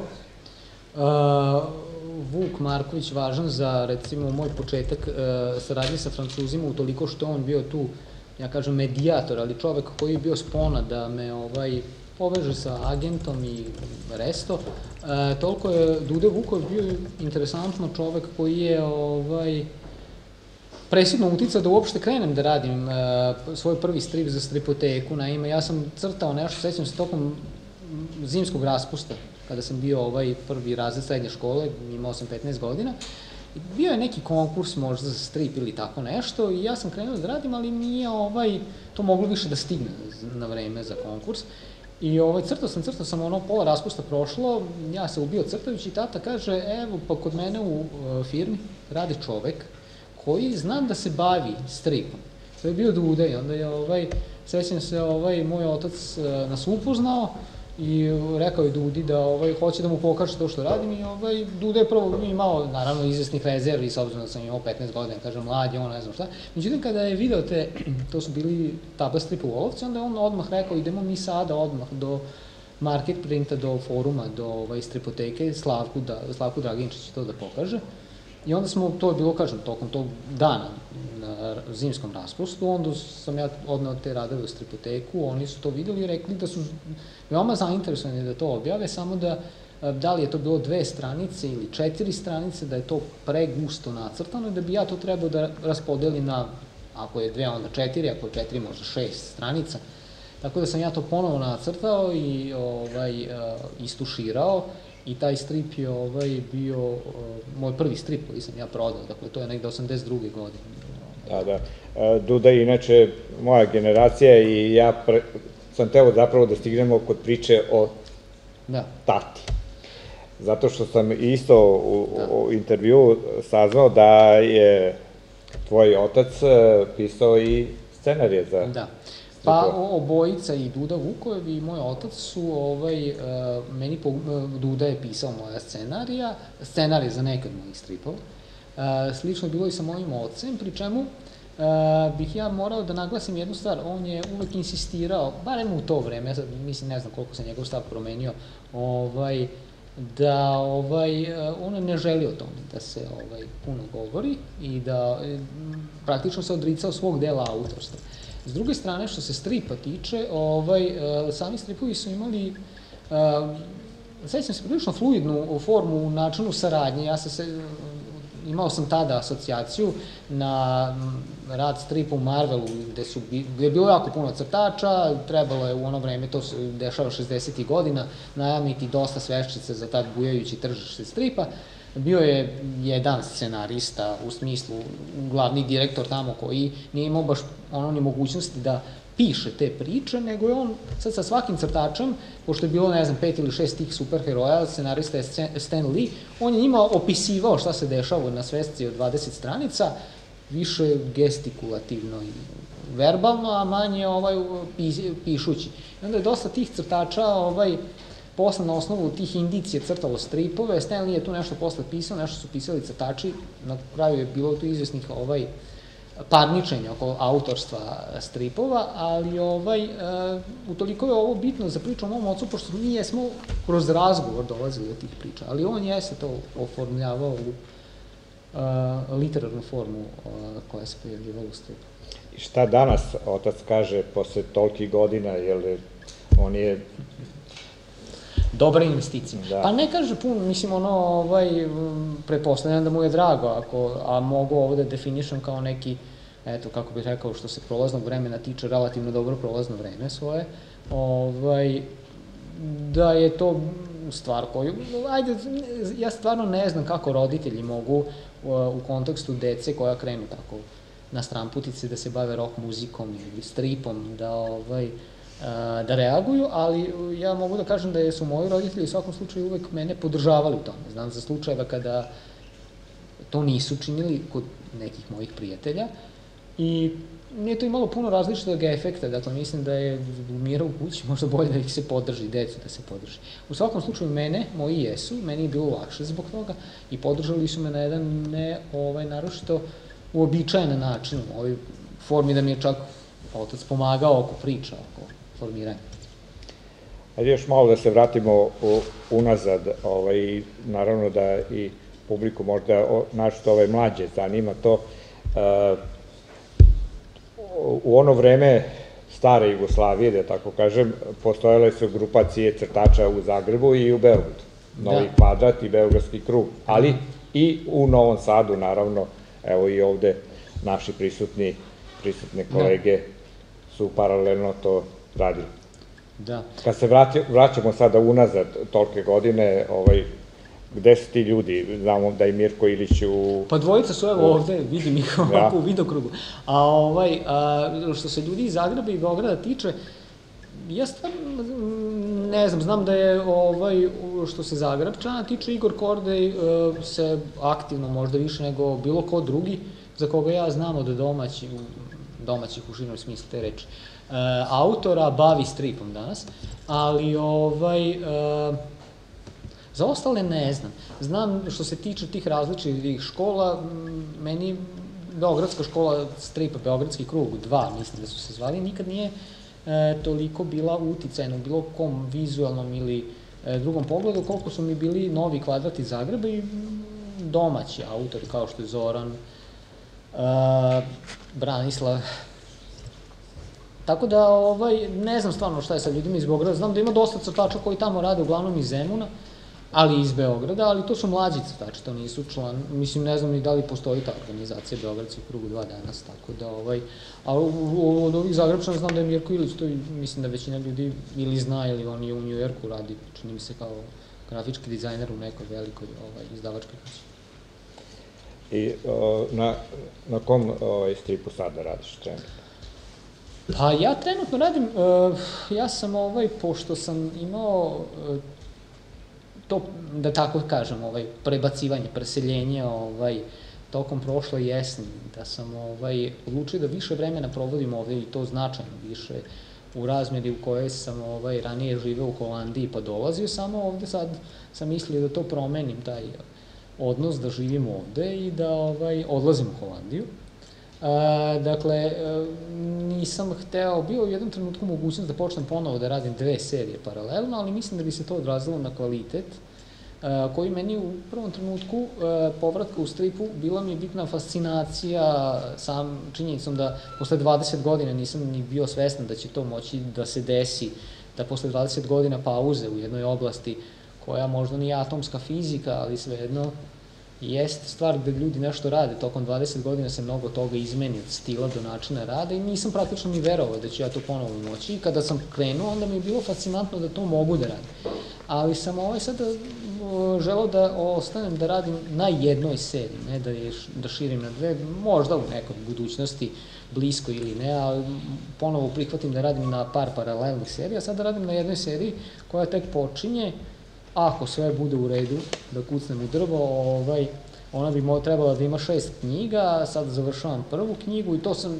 Vuk Marković važan za recimo moj početak saradnje sa Francuzima, utoliko što on bio tu, ja kažem, medijator, ali čovek koji je bio spona da me poveže sa agentom i resto, toliko je Duda Vukojev bio interesantno čovek koji je presudno uticao da uopšte krenem da radim svoj prvi strip za stripoteku. Naime, ja sam crtao nešto, sećam se tokom zimskog raspusta, kada sam bio prvi razred srednje škole, imao sam 15 godina. Bio je neki konkurs možda za strip ili tako nešto i ja sam krenuo da radim, ali nije to moglo više da stigne na vreme za konkurs. I crtao sam, pola raspusta prošlo, ja se ubio crtajući i tata kaže, evo, pa kod mene u firmi radi čovek koji znam da se bavi stripom. To je bio Duda i onda je, sećam se, moj otac nas upoznao i rekao je Dudi da hoće da mu pokaže to što radim i Duda je prvo imao, naravno, izvesnih rezervi, s obzirom da sam imao 15 godina, kažem, mlad je, on ne znam šta. Međutim, kada je video to su bili tabla stripa u olovci, onda je on odmah rekao, idemo mi sada odmah do Market Printa, do foruma, do stripoteke, Slavku Draginčić će to da pokaže. I onda to je bilo, kažem, tokom tog dana na zimskom raspustu, onda sam ja odneo te radove u stripoteku, oni su to videli i rekli da su veoma zainteresovani da to objave, samo da li je to bilo 2 stranice ili 4 stranice, da je to pregusto nacrtano i da bi ja to trebao da raspodelim na, ako je 2, onda 4, ako je 4, možda 6 stranica. Tako da sam ja to ponovo nacrtao i istuširao i taj strip je bio moj prvi strip koji sam ja prodao, dakle to je negde 82. godine. Da. Duda je inače moja generacija i ja sam teo zapravo da stignemo kod priče o tati. Zato što sam isto u intervju saznao da je tvoj otac pisao i scenarije za... Da. Pa obojica, i Duda Vukojev i moj otac su, Duda je pisao moja scenarije za nekad mojih stripova. Slično je bilo i sa mojim ocem, pri čemu bih ja morao da naglasim jednu stvar, on je uvek insistirao, barem u to vreme, ja sad mislim, ne znam koliko se njegov stav promenio, da on ne želi o tome da se puno govori i da praktično se odricao svog dela autorstva. S druge strane, što se stripa tiče, sami stripovi su imali, sećam se, prilično fluidnu formu u načinu saradnje. Imao sam tada asocijaciju na rad stripa u Marvelu, gde je bilo jako puno crtača, trebalo je u ono vreme, to se dešava 60. godina, najamiti dosta sveščice za tad bujajući tržište stripa. Bio je jedan scenarista, u smislu glavni direktor tamo, koji nije imao baš ni mogućnosti da piše te priče, nego je on sad sa svakim crtačem, pošto je bilo, ne znam, 5 ili 6 tih superheroja, scenarista je Stan Lee, on je njima opisivao šta se dešava na svesci od 20 stranica, više gestikulativno i verbalno, a manje pišući. I onda je dosta tih crtača posle na osnovu tih indicija crtalo stripove, Stan Lee je tu nešto posle pisao, nešto su pisali crtači, na kraju je bilo tu izvesnih parničenja oko autorstva stripova, ali utoliko je ovo bitno za priču o mom ocu, pošto mi jesmo kroz razgovor dolazili do tih priča, ali on jeste to oformljavao u literarnu formu koja se pojavljivala u stripu. I šta danas otac kaže posle tolikih godina, jer on je... Dobra investicija. Pa ne kaže puno, mislim, pretpostavljam da mu je drago, a mogu ovo da definišem kao neki, eto, kako bih rekao, što se prolaznog vremena tiče, relativno dobro prolazno vreme svoje, da je to stvar koju, ajde, ja stvarno ne znam kako roditelji mogu u kontekstu dece koja krenu tako na stramputice da se bave rock muzikom ili stripom, da reaguju, ali ja mogu da kažem da su moji roditelji u svakom slučaju uvek mene podržavali u tome. Znam za slučajeva kada to nisu činili kod nekih mojih prijatelja i nije to imalo puno različitog efekta, dakle mislim da je mira u kući možda bolje da ih se podrži, decu da se podrži. U svakom slučaju moji jesu, meni je bilo lakše zbog toga i podržali su me na jedan naročito uobičajen način, u ovoj formi da mi je čak otac pomagao oko priča, oko formiranja. Ajde još malo da se vratimo unazad, naravno da i publiku možda našto mlađe zanima to. U ono vreme stare Jugoslavije, da tako kažem, postojale su grupacije crtača u Zagrebu i u Beogradu. Novi Kvadrat i Beogradski krug, ali i u Novom Sadu, naravno, evo i ovde naši prisutne kolege su paralelno to radili. Da. Kad se vraćamo sada unazad tolike godine, gde su ti ljudi? Znamo da je Mirko Ilić u... Pa dvojica su, evo ovde, vidim ih ovako u vidokrugu. A što se ljudi iz Zagreba i Beograda tiče, ja stvarno ne znam, znam da je, što se Zagrebčana tiče, Igor Kordej se aktivno možda više nego bilo ko drugi, za koga ja znam od domaći, domaćih u širnom smislu te reči, autora bavi stripom danas, ali za ostale ne znam. Znam što se tiče tih različitih škola, meni Beogradska škola stripa, Beogradski krug 2, mislim da su se zvali, nikad nije toliko bila uticajna u bilo kom vizualnom ili drugom pogledu, koliko su mi bili Novi kvadrat iz Zagreba i domaći autori kao što je Zoran, Branislav. Tako da, ne znam stvarno šta je sa ljudima iz Beograda, znam da ima dosta crtača koji tamo rade, uglavnom iz Zemuna, ali iz Beograda, ali to su mlađi crtači, to nisu član, mislim, ne znam ni da li postoji ta organizacija Beogradski krug 2 danas, tako da, a od ovih Zagrebčana znam da je Mirko Ilić, to mislim da većina ljudi ili zna, ili on je u Njujorku radi, čini mi se kao grafički dizajner u nekoj velikoj izdavačkoj kući. I na kom stripu sada radiš trenutno? Pa ja trenutno radim, ja sam pošto sam imao to, da tako kažem, prebacivanje, preseljenje tokom prošle jesni, da sam odlučio da više vremena provodim ovde i to značajno više u razmeri u kojoj sam ranije živeo u Holandiji pa dolazio, samo ovde sad sam mislio da to promenim, taj odnos, da živim ovde i da odlazim u Holandiju. Dakle, nisam hteo, bio u jednom trenutku mogućnost da počnem ponovo da radim 2 serije paralelno, ali mislim da bi se to odrazilo na kvalitet, koji meni u prvom trenutku povratka u stripu bila mi bitna fascinacija sam činjenicom da posle 20 godina nisam ni bio svestan da će to moći da se desi, da posle 20 godina pauze u jednoj oblasti koja možda nije atomska fizika, ali svejedno jeste stvar gde ljudi nešto rade. Tokom 20 godina se mnogo toga izmeni od stila do načina rada i nisam praktično ni verovao da ću ja to ponovo moći. I kada sam krenuo, onda mi je bilo fascinantno da to mogu da radim. Ali sam sada želeo da ostanem da radim na jednoj seriji, ne da širim na 2, možda u nekoj budućnosti, blisko ili ne, ali ponovo prihvatim da radim na par paralelnih serija. Sada radim na jednoj seriji koja tek počinje. Ako sve bude u redu, da kucnem u drvo, ona bi trebala da ima 6 knjiga, sad završavam prvu knjigu i to sam,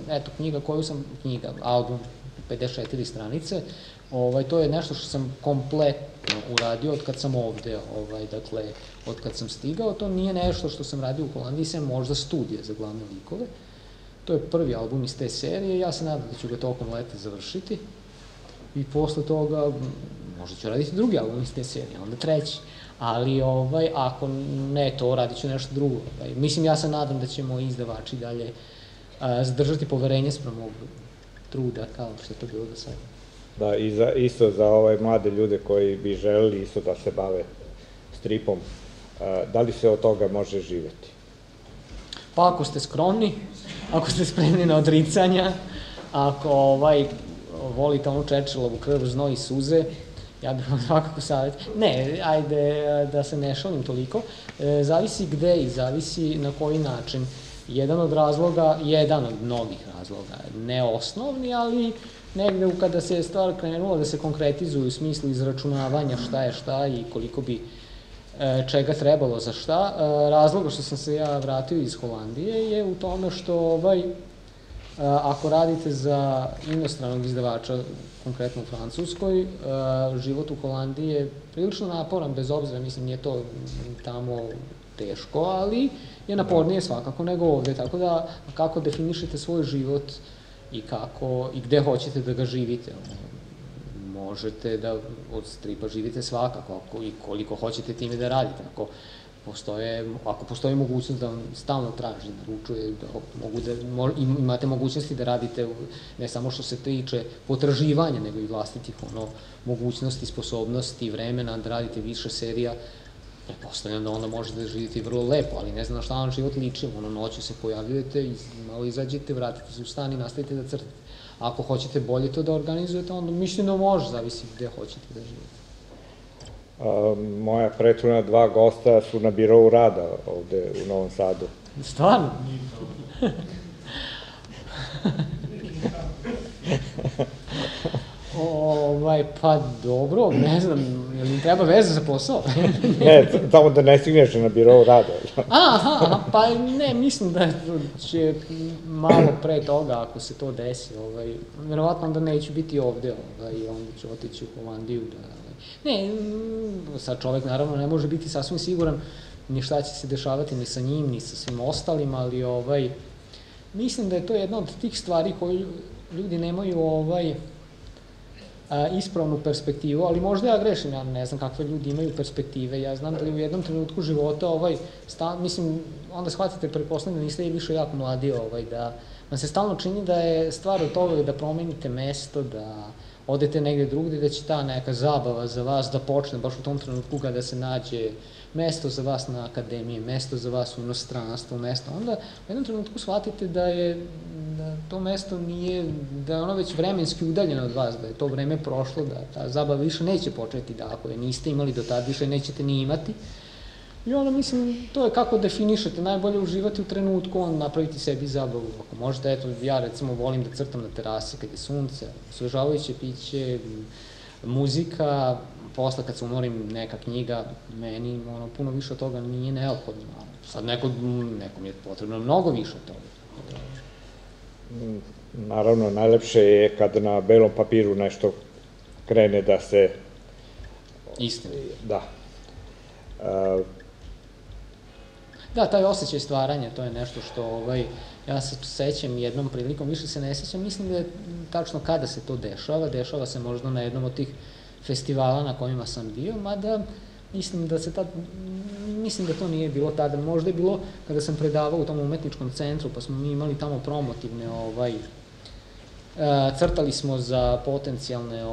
album, 54 stranice, to je nešto što sam kompletno uradio od kad sam ovde, dakle, od kad sam stigao, to nije nešto što sam radio u Holandiji, sem možda studije za glavne likove, to je prvi album iz te serije, ja se nadam da ću ga tokom leta završiti i posle toga možda ću raditi drugi album iz te serije, onda treći, ali ako ne to, radit ću nešto drugo. Mislim, ja se nadam da će moji izdavači dalje zadržati poverenje sprem ovog truda, kao što je to bilo do sada. Da, i isto za ove mlade ljude koji bi želeli isto da se bave stripom, da li se od toga može živeti? Pa ako ste skromni, ako ste spremni na odricanja, ako volite onu Čečelovu krv, znoj i suze, ja bih vam svakako savjet. Ne, ajde da se ne šalim toliko. Zavisi gde i zavisi na koji način. Jedan od mnogih razloga, ne osnovni, ali negde kada se stvar krenula da se konkretizuje u smislu izračunavanja šta je šta i koliko bi čega trebalo za šta. Razloga što sam se ja vratio iz Holandije je u tome što ako radite za inostranog izdavača, konkretno u Francuskoj, život u Holandiji je prilično naporan, bez obzira, mislim, nije to tamo teško, ali je napornije svakako nego ovde, tako da kako definišete svoj život i gde hoćete da ga živite. Možete da od stripa živite svakako i koliko hoćete time da radite. Ako postoji mogućnost da vam stalno traži, naručuje, imate mogućnosti da radite ne samo što se tiče potraživanja, nego i vlastitih mogućnosti, sposobnosti, vremena, da radite više serija, pretpostavljam da onda možete da živite vrlo lepo, ali ne znam na šta vam život liči, noću se pojavljujete, malo izađete, vratite se u stan i nastavite da crtate. Ako hoćete bolje to da organizujete, onda mislim da može, zavisi gde hoćete da živite. Moja prethodna 2 gosta su na birovu rada ovde u Novom Sadu. Stvarno? Pa dobro, ne znam, je li im treba veza za posao? Ne, samo da ne stigneš na birou rada. Aha, pa ne, mislim da će malo pre toga, ako se to desi, verovatno onda neću biti ovde, onda ću otići u Holandiju. Ne, sad čovek naravno ne može biti sasvim siguran ni šta će se dešavati ni sa njim, ni sa svim ostalim, ali mislim da je to jedna od tih stvari koje ljudi nemaju ispravnu perspektivu, ali možda ja grešim, ja ne znam kakve ljudi imaju perspektive, ja znam da je u jednom trenutku života, mislim, onda shvatite, pretpostavljam da niste više jako mladi, da vam se stalno čini da je stvar od toga da promenite mesto, da odete negde drugde, da će ta neka zabava za vas da počne baš u tom trenutku kada se nađe mesto za vas na akademiji, mesto za vas u inostranstvu, mesto, onda u jednom trenutku shvatite da to mesto nije, da je ono već vremenski udaljeno od vas, da je to vreme prošlo, da ta zabava više neće početi, da ako je niste imali do tada, više nećete ni imati. I onda mislim, to je kako definišete, najbolje uživati u trenutku, onda napraviti sebi zabavu. Ako možete, eto, ja recimo volim da crtam na terasi kad je sunce, osvežavajuće piće, muzika, posle kad se umorim neka knjiga, meni puno više od toga nije neophodno. Sad nekom je potrebno mnogo više od toga. Naravno, najlepše je kad na belom papiru nešto krene da se... Istina. Da. Da, taj osjećaj stvaranja, to je nešto što, ja se sećam jednom prilikom, više se ne sećam, mislim da je tačno kada se to dešava se možda na jednom od tih festivala na kojima sam bio, mada mislim da to nije bilo tada, možda je bilo kada sam predavao u tom umetničkom centru, pa smo mi imali tamo promotivne, crtali smo za potencijalne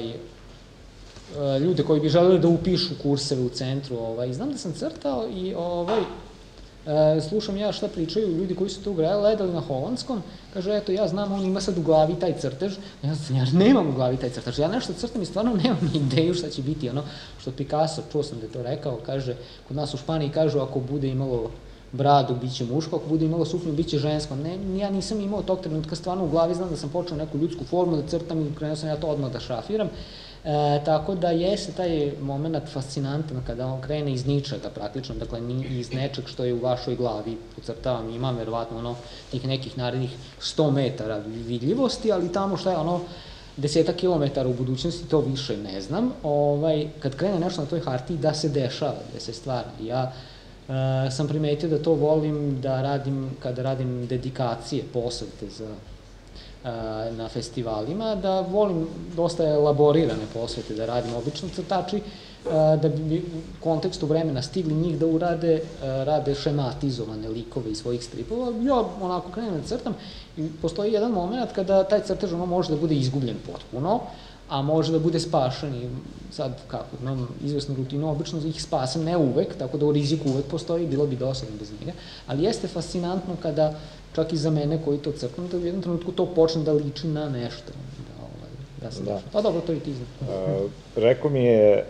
ljude koji bi želeli da upišu kurseve u centru, i znam da sam crtao i slušam ja šta pričaju ljudi koji su tu gledali na holandskom, kaže, eto, ja znam, on ima sad u glavi taj crtež, ja nemam u glavi taj crtež, ja nešto crtam i stvarno nemam ideju šta će biti, ono što Picasso, čuo sam da je to rekao, kaže, kod nas u Španiji kažu, ako bude imalo bradu, bit će muško, ako bude imalo suknju, bit će žensko, ja nisam imao tog trenutka stvarno u glavi, znam da sam počeo neku ljudsku formu da crtam i krenuo sam ja to odmah da šafiram. Tako da jeste taj moment fascinantan kada on krene iz ničega praktično, dakle iz nečeg što je u vašoj glavi, ucrtavam, imam verovatno tih nekih narednih 100 metara vidljivosti, ali tamo šta je 10 kilometara u budućnosti, to više ne znam, kad krene nešto na toj hartiji da se dešava, da se stvara. Ja sam primetio da to volim da radim kada radim dedikacije, posvete na festivalima, da volim dosta elaborirane posvete da radim. Obično crtači, da bi u kontekstu vremena stigli njih da rade šematizovane likove iz svojih stripova. Ja onako krenem da crtam i postoji jedan moment kada taj crtež može da bude izgubljen potpuno, a može da bude spašen i sad kako, imam izvesnu rutinu, obično ih spasem, ne uvek, tako da u riziku uvek postoji, bilo bi dosadno bez njega, ali jeste fascinantno kada čak i za mene koji to crtam, da u jednom trenutku to počne da liči na nešto. Da se dešava. Pa dobro, to i ti znam. Rekao mi je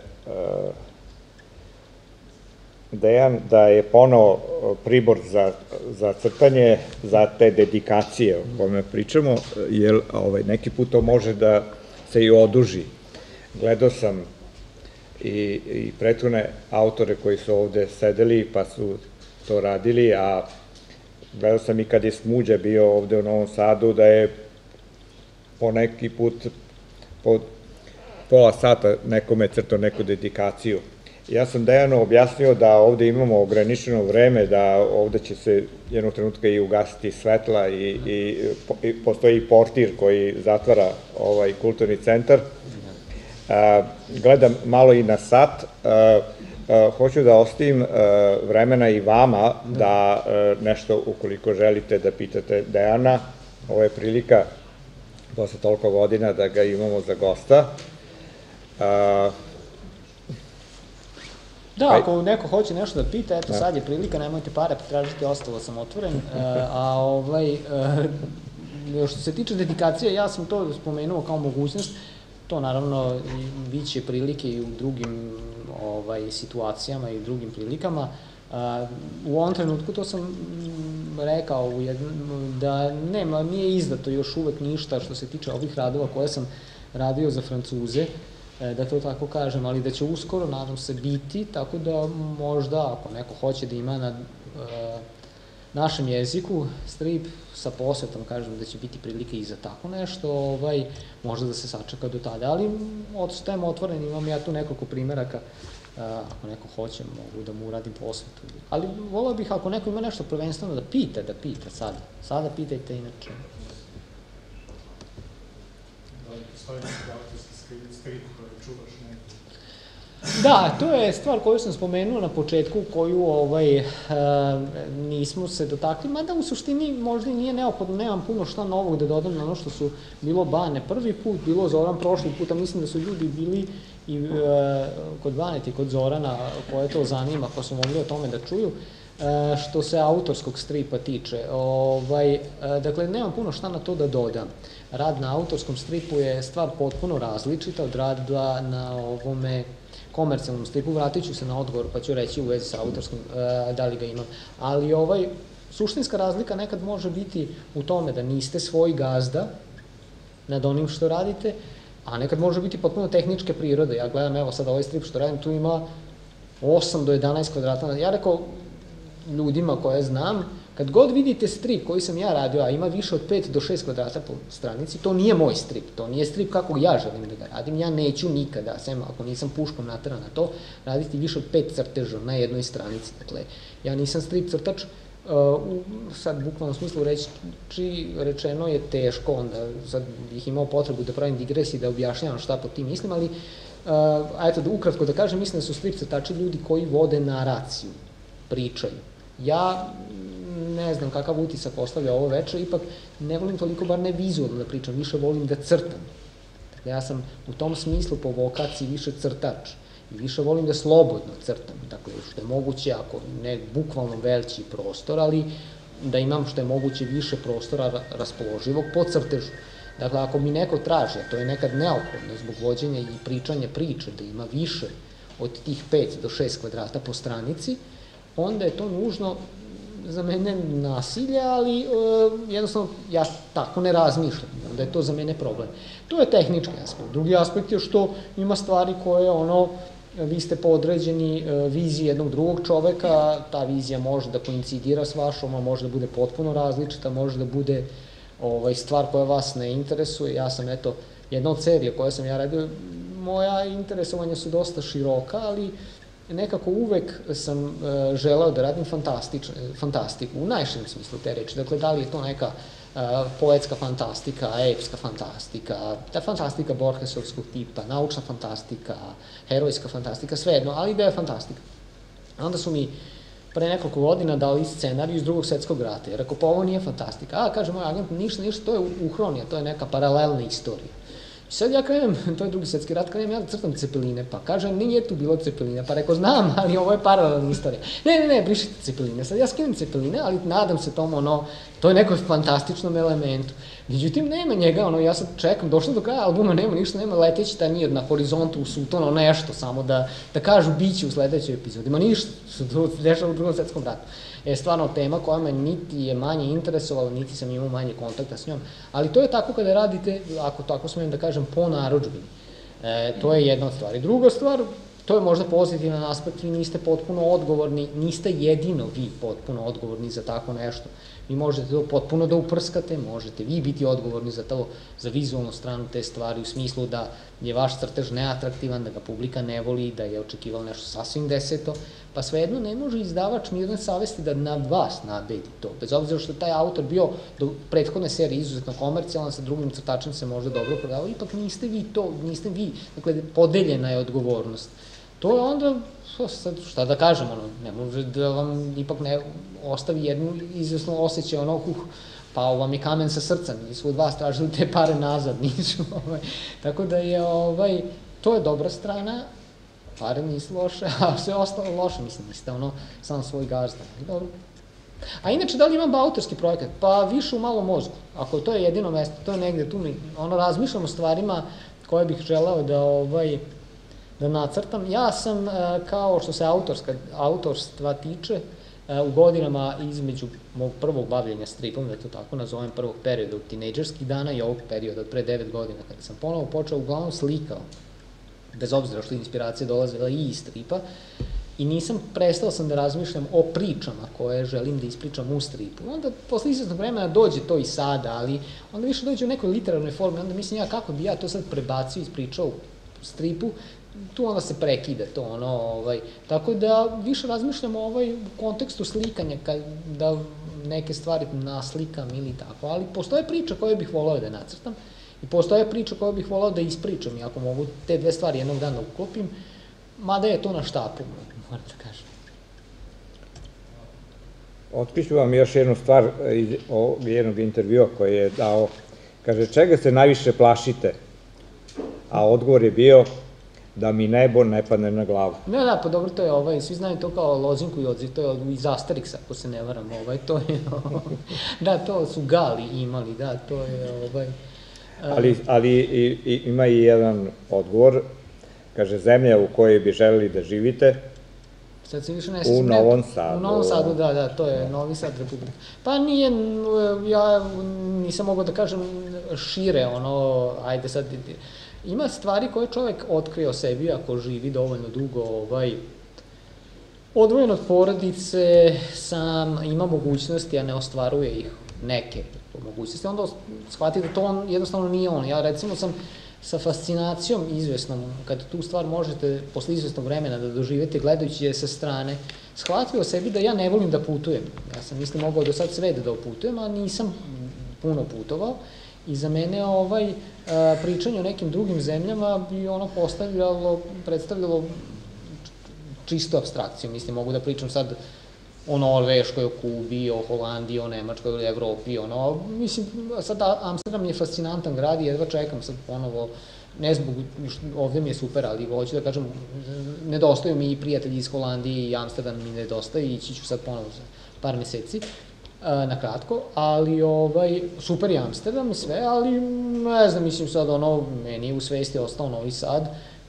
Dejan da je poneo pribor za crtanje, za te dedikacije o kojima pričamo, jer neki put to može da se i oduži. Gledao sam i prethodne autore koji su ovde sedeli pa su to radili, a gledao sam i kad je Smuđa bio ovde u Novom Sadu, da je po neki put, po pola sata nekome crtao neku dedikaciju. Ja sam Dejanu objasnio da ovde imamo ograničeno vreme, da ovde će se jednog trenutka i ugasiti svetla i postoji i portir koji zatvara ovaj kulturni centar. Gledam malo i na sat. Hoću da ostavim vremena i vama da nešto, ukoliko želite da pitate Dejana, ovo je prilika posle toliko godina da ga imamo za gosta. Da, ako neko hoće nešto da pita, eto sad je prilika, nemojte pare potražiti, ostalo sam otvoren. Što se tiče dedikacije, ja sam to spomenuo kao mogućnost, to naravno biće prilike i u drugim situacijama i u drugim prilikama. U ovom trenutku to sam rekao da nema, nije izdato još uvek ništa što se tiče ovih radova koje sam radio za Francuze, da to tako kažem, ali da će uskoro, nadam se, biti, tako da možda, ako neko hoće da ima na našem jeziku strip sa posvetom, kažem da će biti prilike i za tako nešto, možda da se sačeka do tada, ali ostajem otvoren, imam ja tu nekoliko primeraka, ako neko hoće, mogu da mu uradim posvetu. Ali volao bih, ako neko ima nešto prvenstveno da pita sada. Sada pitajte inače. Da li postoji neki autorski strip koji čuvaš negdje? Da, to je stvar koju sam spomenuo na početku, koju nismo se dotakli, mada u suštini možda i nije neophodno, nemam puno šta novog da dodam na ono što su bilo Bane prvi put, bilo Zoran prošli put, a mislim da su ljudi bili i kod Baneta i kod Zorana koje to zanima, pa su mogli o tome da čuju. Što se autorskog stripa tiče, dakle, nemam puno šta na to da dodam. Rad na autorskom stripu je stvar potpuno različita od rada na ovome komercijalnom stripu. Vratit ću se na odgovor pa ću reći u vezi sa autorskim da li ga imam. Ali suštinska razlika nekad može biti u tome da niste svoj gazda nad onim što radite, a nekad može biti potpuno tehničke prirode. Ja gledam, evo sad ovaj strip što radim, tu ima 8 do 11 kvadrata. Ja rekao ljudima koje znam, kad god vidite strip koji sam ja radio, a ima više od 5 do 6 kvadrata po stranici, to nije moj strip, to nije strip kako ja želim da ga radim, ja neću nikada, sem ako nisam puškom nateran na to, raditi više od 5 crteža na jednoj stranici. Dakle, ja nisam strip crtač, sad bukvalno smislu rečeno je teško, onda sad bih imao potrebu da pravim digresiju, da objašnjavam šta po tim mislim, ali eto, ukratko da kažem, mislim da su strip crtači ljudi koji vode naraciju, pričaju. Ja ne znam kakav utisak ostavlja ovo veče, ipak ne volim toliko, bar ne vizualno da pričam, više volim da crtam. Dakle, ja sam u tom smislu po vokaciji više crtač i više volim da slobodno crtam. Dakle, što je moguće, ako ne bukvalno veći prostor, ali da imam što je moguće više prostora raspoloživog po crtežu. Dakle, ako mi neko traži, a to je nekad neophodno zbog vođenja i pričanja priče, da ima više od tih 5 do 6 kvadrata po stranici, onda je to nužno za mene nasilje, ali jednostavno ja tako ne razmišljam, onda je to za mene problem. To je tehnički aspekt. Drugi aspekt je što ima stvari koje, vi ste podređeni viziji jednog drugog čoveka, ta vizija može da koincidira s vašom, a može da bude potpuno različita, može da bude stvar koja vas ne interesuje. Ja sam, eto, jedna od serija koje sam ja radio, moja interesovanja su dosta široka, ali nekako uvek sam želeo da radim fantastiku, u najširem smislu te reči. Dakle, da li je to neka poetska fantastika, epska fantastika, ta fantastika Borgesovskog tipa, naučna fantastika, herojska fantastika, svejedno, ali da je fantastika. Onda su mi pre nekoliko godina dali scenariju iz Drugog svetskog rata, jer ako pa ovo nije fantastika, kaže moj agent, ništa, to je uhronija, to je neka paralelna istorija. Sad ja krenem, to je Drugi svetski rat, krenem ja da crtam Cepeline, pa kažem, nije tu bilo Cepelina, pa rekao, znam, ali ovo je paralelna istorija. Ne, brišite Cepeline, sad ja skinem Cepeline, ali nadam se tomu, to je nekoj fantastičnom elementu. Međutim, nema njega, ja sad čekam, došlo do kraja albuma, nema ništa, nema leteći tanjir na horizontu u sutono, nešto, samo da kažu biće u sledećoj epizodi, ma ništa, se dešava u Drugom svetskom ratu. Je stvarno tema koja me niti je manje interesovala, niti sam imao manje kontakta s njom, ali to je tako kada radite, ako tako smijem da kažem, po narudžbini. To je jedna od stvari. Druga stvar, to je možda pozitivan aspekt, vi niste potpuno odgovorni, niste jedino vi potpuno odgovorni za tako nešto. Vi možete to potpuno da uprskate, možete vi biti odgovorni za to, za vizualnu stranu te stvari, u smislu da je vaš crtež neatraktivan, da ga publika ne voli, da je očekivalo nešto sasvim deseto, pa svejedno ne može izdavač mirne savesti da na vas nabedi to, bez obzira što je taj autor bio do prethodne serije izuzetno komercijalan, sa drugim crtačem se možda dobro prodavao, ipak niste vi to, niste vi, dakle, podeljena je odgovornost. To je onda, šta da kažem, ne može da vam ipak ne ostavi jednu izvesnu osjećaj, pao vam je kamen sa srca, nisu od vas tražili te pare nazad, nisu, tako da je, to je dobra strana, pare nisu loše, a sve ostalo loše, mislim, niste sam svoj gazda, dobro. A inače, da li imam autorski projekat? Pa više u malom mozgu, ako to je jedino mesto, to je negde tu, razmišljam o stvarima koje bih želeo da nacrtam. Ja sam, kao što se autorstva tiče, u godinama između mog prvog bavljenja stripom, da to tako nazovem, prvog perioda, od tinejdžerskih dana i ovog perioda od pre 9 godina, kada sam ponovo počeo uglavnom slikao, bez obzira što inspiracija dolazila i iz stripa, i prestao sam da razmišljam o pričama koje želim da ispričam u stripu. Onda, posle izvesnog vremena, dođe to i sada, ali onda više dođe u nekoj literarnoj formi, onda mislim ja kako bi ja to sad prebacio i ispričao u stripu, tu onda se prekida to, tako da više razmišljam u kontekstu slikanja, da neke stvari naslikam ili tako, ali postoje priče koje bih volao da nacrtam i postoje priče koje bih volao da ispričam i ako mogu te dve stvari jednog dana uklopim, mada je to na štapu, moram da kažem. Otkriću vam još jednu stvar iz jednog intervjua koji je dao. Kaže, čega se najviše plašite? A odgovor je bio da mi nebo ne padne na glavu. Da, pa dobro, to je, svi znaju to kao lozinku i odziv, to je iz Asterixa, ako se ne varam, to je, da, to su Gali imali, da, to je, Ali ima i jedan odgovor, kaže, zemlja u kojoj bi želeli da živite, sad se više ne sjećam. U Novom Sadu. U Novom Sadu, da, to je Novi Sad Republika. Pa nije, ja nisam mogao da kažem šire, ajde sad, ima stvari koje čovek otkrije o sebi ako živi dovoljno dugo, odvojen od porodice, sam ima mogućnosti, a ne ostvaruje ih neke mogućnosti, onda shvati da to jednostavno nije on. Ja recimo sam sa fascinacijom izvesnom, kad tu stvar možete posle izvesnog vremena da doživete gledajući je sa strane, shvatio o sebi da ja ne volim da putujem. Ja sam mogao do sad sve da oputujem, a nisam puno putovao i za mene pričanje o nekim drugim zemljama bi predstavljalo čistu apstrakciju. Mislim, mogu da pričam sad o Norveškoj, o Kubi, o Holandiji, o Nemačkoj, o Evropi, mislim, sad Amsterdam je fascinantan grad i jedva čekam sad ponovo, ne zbog, ovde mi je super, ali hoću da kažem, nedostaju mi i prijatelji iz Holandije i Amsterdam mi nedostaje i ići ću sad ponovo za par meseci, na kratko, ali super je Amsterdam i sve, ali ne znam, mislim sad meni je u svesti ostao Novi Sad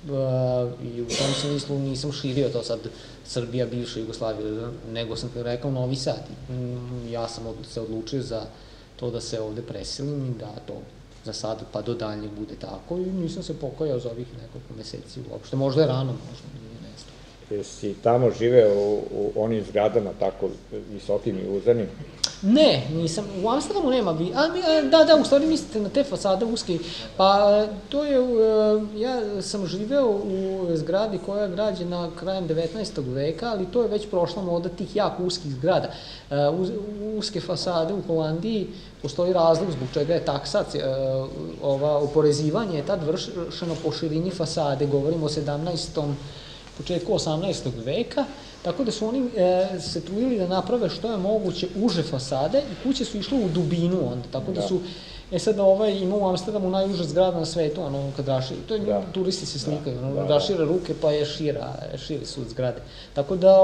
i u tom smislu nisam širio to sad Srbija, bivša Jugoslavija, nego sam rekao Novi Sad. Ja sam se odlučio za to da se ovde preselim i da to za sad pa do daljnjeg bude tako i nisam se pokajao za ovih nekoliko meseci uopšte. Možda je rano, možda nije, ne znam. Jesi tamo živeo u onim zgradama tako visokim i uzanim? Ne, nisam, u Amsterdamu nema, da, u stvari mislite na te fasade uske, pa to je, ja sam živeo u zgradi koja je građena krajem 19. veka, ali to je već prošla moda tih jako uskih zgrada. Uske fasade u Holandiji, postoji razlog zbog čega je taksacija, oporezivanje je tad vršeno po širini fasade, govorimo o 17. početku 18. veka, tako da su oni se trudili da naprave što je moguće uže fasade i kuće su išle u dubinu onda, tako da su, sad ima u Amsterdamu najuža zgrada na svetu, kad raširi, to je, turisti se slikaju, rašire ruke pa je širi su zgrade, tako da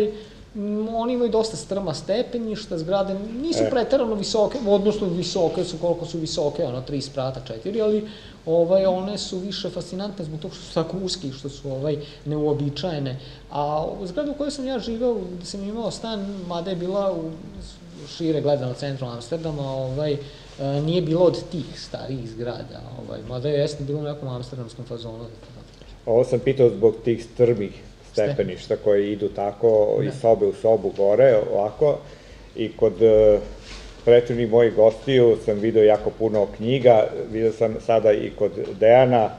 oni imaju dosta strma stepeništa, zgrade nisu preterano visoke, odnosno visoke su koliko su visoke, 3 sprata, 4, ali one su više fascinantne zbog toga što su tako uski, što su neuobičajene. A zgrada u kojoj sam ja živeo, gde sam imao stan, mada je bila šire gledano centru Amsterdama, nije bilo od tih starijih zgrada, mada je bilo u nekom amsterdamskom fazonu. Ovo sam pitao zbog tih strmih stepeništa koje idu tako iz sobe u sobu gore, ovako, i kod prethodnih mojih gostiju sam video jako puno knjiga, video sam sada i kod Dejana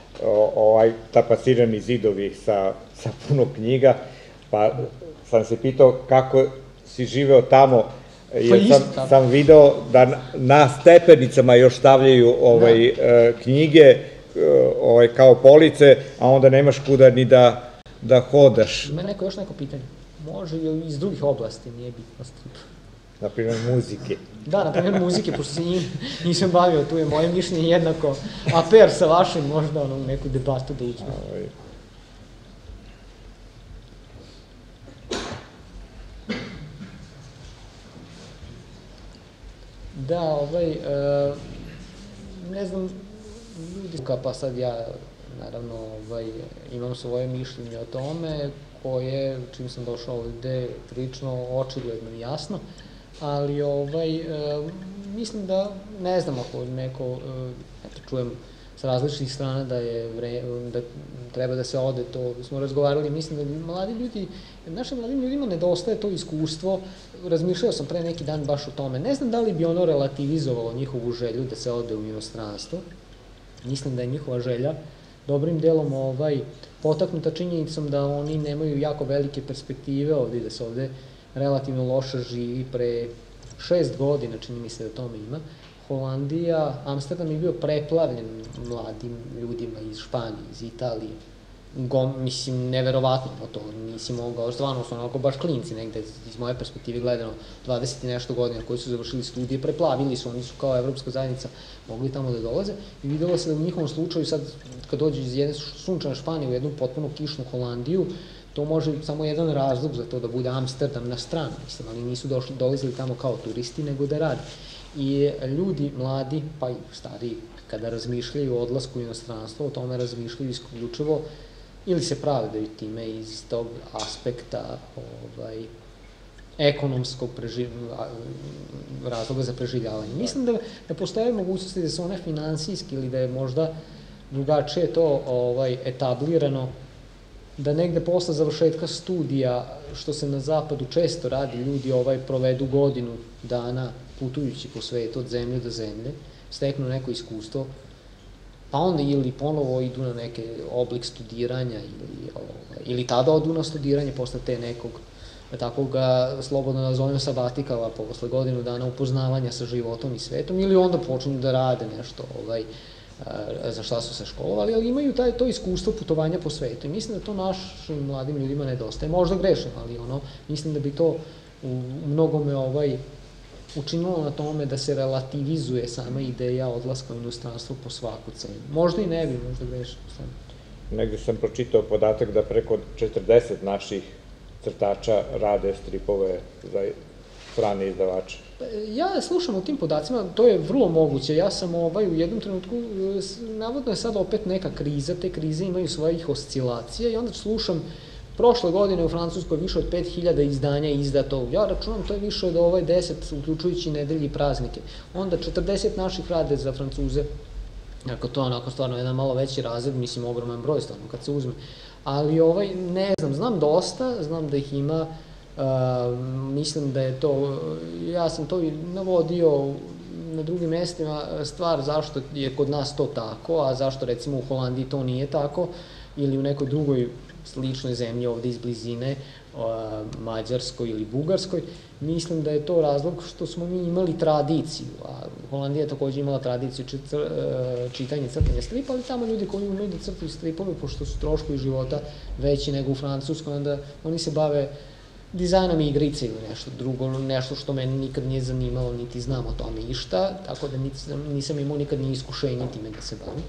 tapacirani zidovi sa puno knjiga, pa sam se pitao kako si živeo tamo, jer sam video da na stepenicama još stavljaju knjige kao police, a onda nemaš kuda ni da hodaš. Ima još neko pitanje. Može i iz drugih oblasti, nije bitno strip. Naprimjer muzike. Da, naprimjer muzike, pošto se nisam bavio, tu je moje mišljenje jednako aper sa vašim, možda u neku debatu da uđemo. Da, ne znam, ljudi, pa sad ja naravno imam svoje mišljenje o tome, koje, čim sam došao ovde, prilično očigledno i jasno, ali mislim da, ne znam, ako neko, čujem sa različitih strana da treba da se ode, to smo razgovarali, mislim da mladi ljudi, našim mladim ljudima nedostaje to iskustvo, razmišljao sam pre neki dan baš o tome, ne znam da li bi ono relativizovalo njihovu želju da se ode u inostranstvo, mislim da je njihova želja dobrim delom potaknuta činjenicom da oni nemaju jako velike perspektive ovde, da se ovde relativno loše živi. Pre 6 godina, čini mi se da tome ima, Holandija, Amsterdam je bio preplavljen mladim ljudima iz Španije, iz Italije. Mislim, neverovatno to, nisi mogao, stvarno su onako baš klinci negde, iz moje perspektive gledano, 20 i nešto godina koji su završili studije, preplavili su, oni su kao evropska zajednica mogli tamo da dolaze i videlo se da u njihovom slučaju sad, kad dođu iz jedne sunčane Španije u jednu potpuno kišnu Holandiju, to može samo jedan razlog za to da bude Amsterdam na stranu, mislim, ali nisu dolazili tamo kao turisti, nego da rade. I ljudi, mladi, pa i stariji, kada razmišljaju o odlasku u inostranstvo, o tome razmišljaju isključivo ili se pravdaju time iz tog aspekta ekonomskog razloga za preživljavanje. Mislim da postoje mogućnosti da se one finansijski ili da je možda drugačije to etablirano, da negde posle završetka studija, što se na zapadu često radi, ljudi provedu godinu dana putujući po svetu od zemlje do zemlje, steknu neko iskustvo, pa onda ili ponovo idu na neke oblik studiranja ili tada odu na studiranje posle te nekog, tako ga slobodno nazovem sabatikala, posle godinu dana upoznavanja sa životom i svetom, ili onda počinju da rade nešto za šta su se školovali, ali imaju to iskustvo putovanja po svetu i mislim da to našim mladim ljudima nedostaje. Možda grešim, ali mislim da bi to u mnogome učinilo na tome da se relativizuje sama ideja odlaska u inostranstvo po svaku cenu. Možda i ne bi, možda grešim. Negde sam pročitao podatak da preko 40 naših crtača rade stripove za strane izdavače. Ja slušam o tim podacima, to je vrlo moguće. Ja sam u jednom trenutku, navodno je sad opet neka kriza, te krize imaju svojih oscilacija i onda slušam, prošle godine u Francuskoj više od 5000 izdanja izdato, ja računam to je više od 10, uključujući nedelje i praznike. Onda 40 naših rade za Francuze, ako to je onako stvarno jedan malo veći razred, mislim ogroman broj stvarno kad se uzme. Ali ne znam, znam dosta, znam da ih ima, mislim da je to, ja sam to i navodio na drugim mestima, stvar zašto je kod nas to tako, a zašto recimo u Holandiji to nije tako, ili u nekoj drugoj sličnoj zemlji ovde iz blizine, Mađarskoj ili Bugarskoj, mislim da je to razlog što smo mi imali tradiciju, a Holandija je takođe imala tradiciju čitanja i crtanja stripa, ali tamo ljudi koji umeju da crtaju stripove, pošto su troškovi života veći nego u Francuskoj, onda oni se bave dizajnom igrice ili nešto drugo, nešto što mene nikad nije zanimalo, niti znam o tome išta, tako da nisam imao nikad ni iskušenje time da se bavim.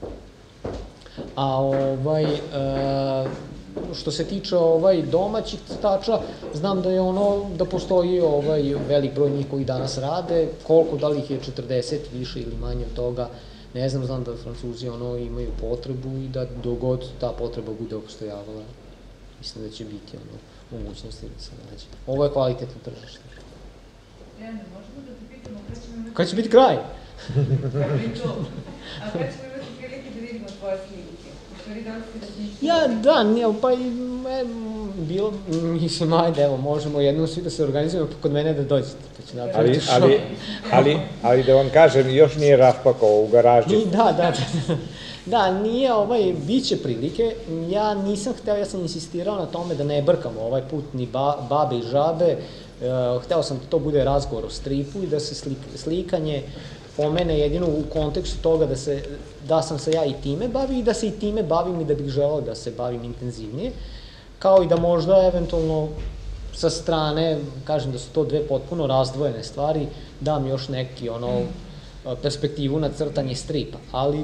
A što se tiče domaćih crtača, znam da je da postoji velik broj njih koji danas rade, koliko, da li ih je 40, više ili manje od toga, ne znam, znam da Francuzi imaju potrebu i da dogod ta potreba bude opstojavala, mislim da će biti mogućnosti da se nađe. Ovo je kvalitetno tržište. Jene, možemo da te pitamo kada ćemo imati... Kad će biti kraj? A kada ćemo imati prilike da vidimo tvoje slike? Mislim, ajde, evo, možemo jednom svi da se organizujemo kod mene da dođete, pa ću napraviti show. Ali da vam kažem, još nije raspakao u garaži. Da, nije, bit će prilike, ja nisam hteo, ja sam insistirao na tome da ne brkamo ovaj put ni babe i žabe, hteo sam da to bude razgovor o stripu i da se slikanje pomene jedino u kontekstu toga da sam se ja i time bavio i da se i time bavim i da bih želao da se bavim intenzivnije, kao i da možda eventualno sa strane, kažem da su to dve potpuno razdvojene stvari, dam još neki perspektivu na crtanje stripa, ali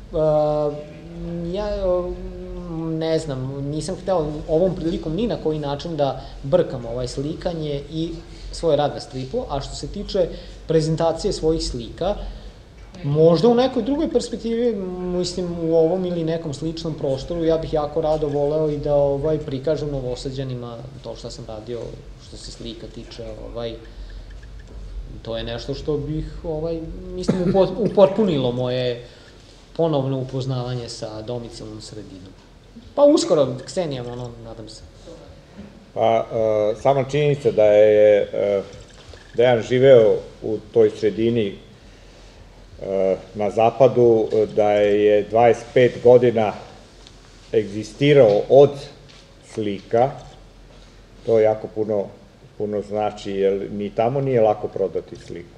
ja ne znam, nisam hteo ovom prilikom ni na koji način da brkam slikanje i svoj rad na stripu, a što se tiče prezentacije svojih slika, Možda u nekoj drugoj perspektivi, mislim u ovom ili nekom sličnom prostoru, ja bih jako rado voleo i da prikažem Novosađanima to što sam radio, što se slika tiče, to je nešto što bih, mislim, upotpunilo moje ponovno upoznavanje sa domicilnom sredinom. Pa uskoro, Ksenija, nadam se. Pa, sama činjenica da je Dejan živeo u toj sredini na zapadu, da je 25 godina egzistirao od slika, to jako puno znači, jer ni tamo nije lako prodati sliku.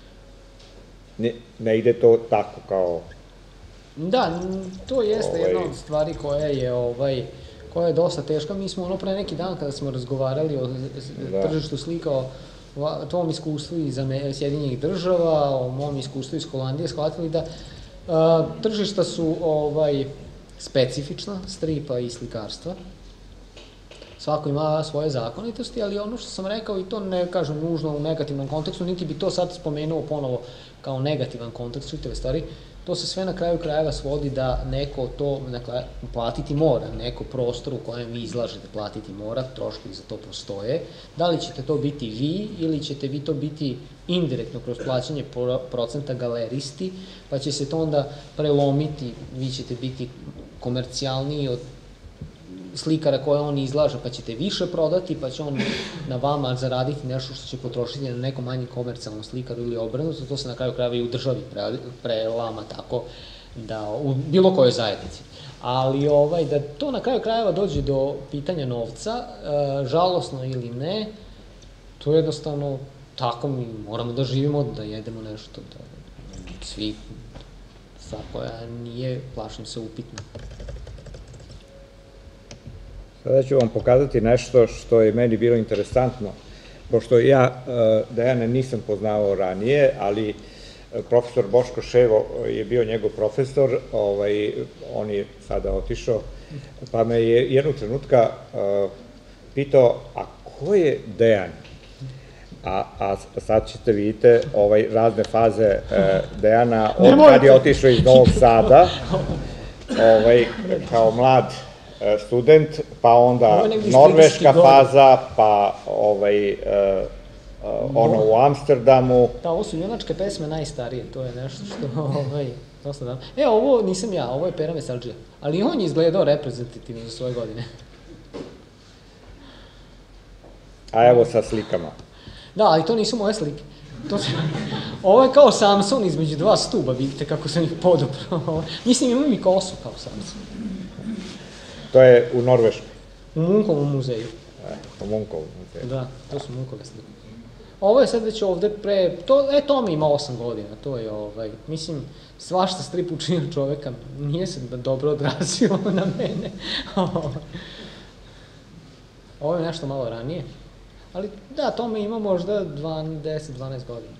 Ne ide to tako kao... Da, to jeste jedna od stvari koja je dosta teška. Mi smo pre neki dan kada smo razgovarali o tržištu slika, o tvom iskustvu iz Sjedinjenih država, o mom iskustvu iz Holandije, shvatili da tržišta su specifična, stripa i slikarstva. Svako ima svoje zakonitosti, ali ono što sam rekao, i to ne kažem nužno u negativnom kontekstu, niti bi to sad spomenuo ponovo kao negativan kontekst čitave stvari, to se sve na kraju krajeva svodi da neko to platiti mora, neko prostor u kojem vi izlažete platiti mora, troškovi za to postoje. Da li ćete to biti vi ili ćete vi to biti indirektno kroz plaćanje procenta galeristi, pa će se to onda prelomiti, vi ćete biti komercijalniji od slikara koje on izlaže, pa ćete više prodati, pa će on na vama zaraditi nešto što će potrošiti na nekom manji komercijalnom slikaru ili obrnuto, to se na kraju krajeva i u državi prelama tako da u bilo kojoj zajednici. Ali da to na kraju krajeva dođe do pitanja novca, žalosno ili ne, to je jednostavno tako, mi moramo da živimo, da jedemo nešto, da svi, stvar koja nije, plašim se, upitna. Sada ću vam pokazati nešto što je meni bilo interesantno, pošto ja Dejana nisam poznavao ranije, ali profesor Boško Ševo je bio njegov profesor, on je sada otišao, pa me je jednog trenutka pitao, a ko je Dejan? A sad ćete vidite razne faze Dejana, od kad je otišao iz Novog Sada, kao mlad student, pa onda norveška faza, pa ono u Amsterdamu. Da, ovo su junačke pesme najstarije, to je nešto što dosta davno. Ovo nisam ja, ovo je Pera Mesaldžija, ali on je izgledao reprezentativno za svoje godine. A evo sa slikama. Da, ali to nisu moje slike. Ovo je kao Samson između dva stuba, vidite kako sam ih podobrao. Mislim, imam i kosu kao Samson. To je u Norveškoj? U Munkovom muzeju. U Munkovom muzeju. Da, to su Munkove slike. Ovo je sad već ovde to mi ima 8 godina, to je, mislim, svašta strip učinio čoveka, nije se dobro odrazio na mene. Ovo je nešto malo ranije, ali da, to mi ima možda 10-12 godina.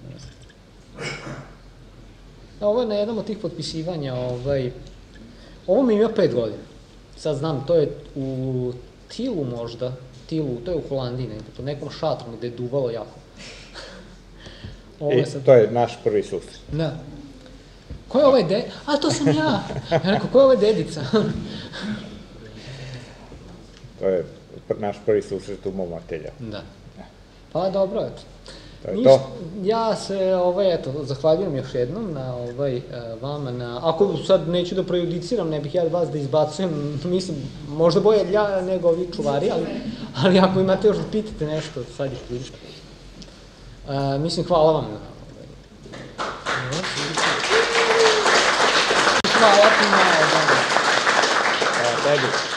Ovo je na jednom od tih potpisivanja, ovo mi ima 5 godina. Sad znam, to je u Tilu možda, to je u Holandiji negde, pod nekom šatrom gde je duvalo jako. I to je naš prvi susret. Da. Ko je ovaj dedica? A, to sam ja! Ja rekao, ko je ovaj dedica? To je naš prvi susret u Momotelja. Da. Pa dobro, eto. To je to. Ja se, zahvaljujem još jednom na vama, ako sad neću da prejudiciram, ne bih ja vas da izbacujem, mislim, možda bolje ja nego ovi čuvari, ali ako imate još da pitate nešto, sad je prilika. Mislim, hvala vam na hvala ti na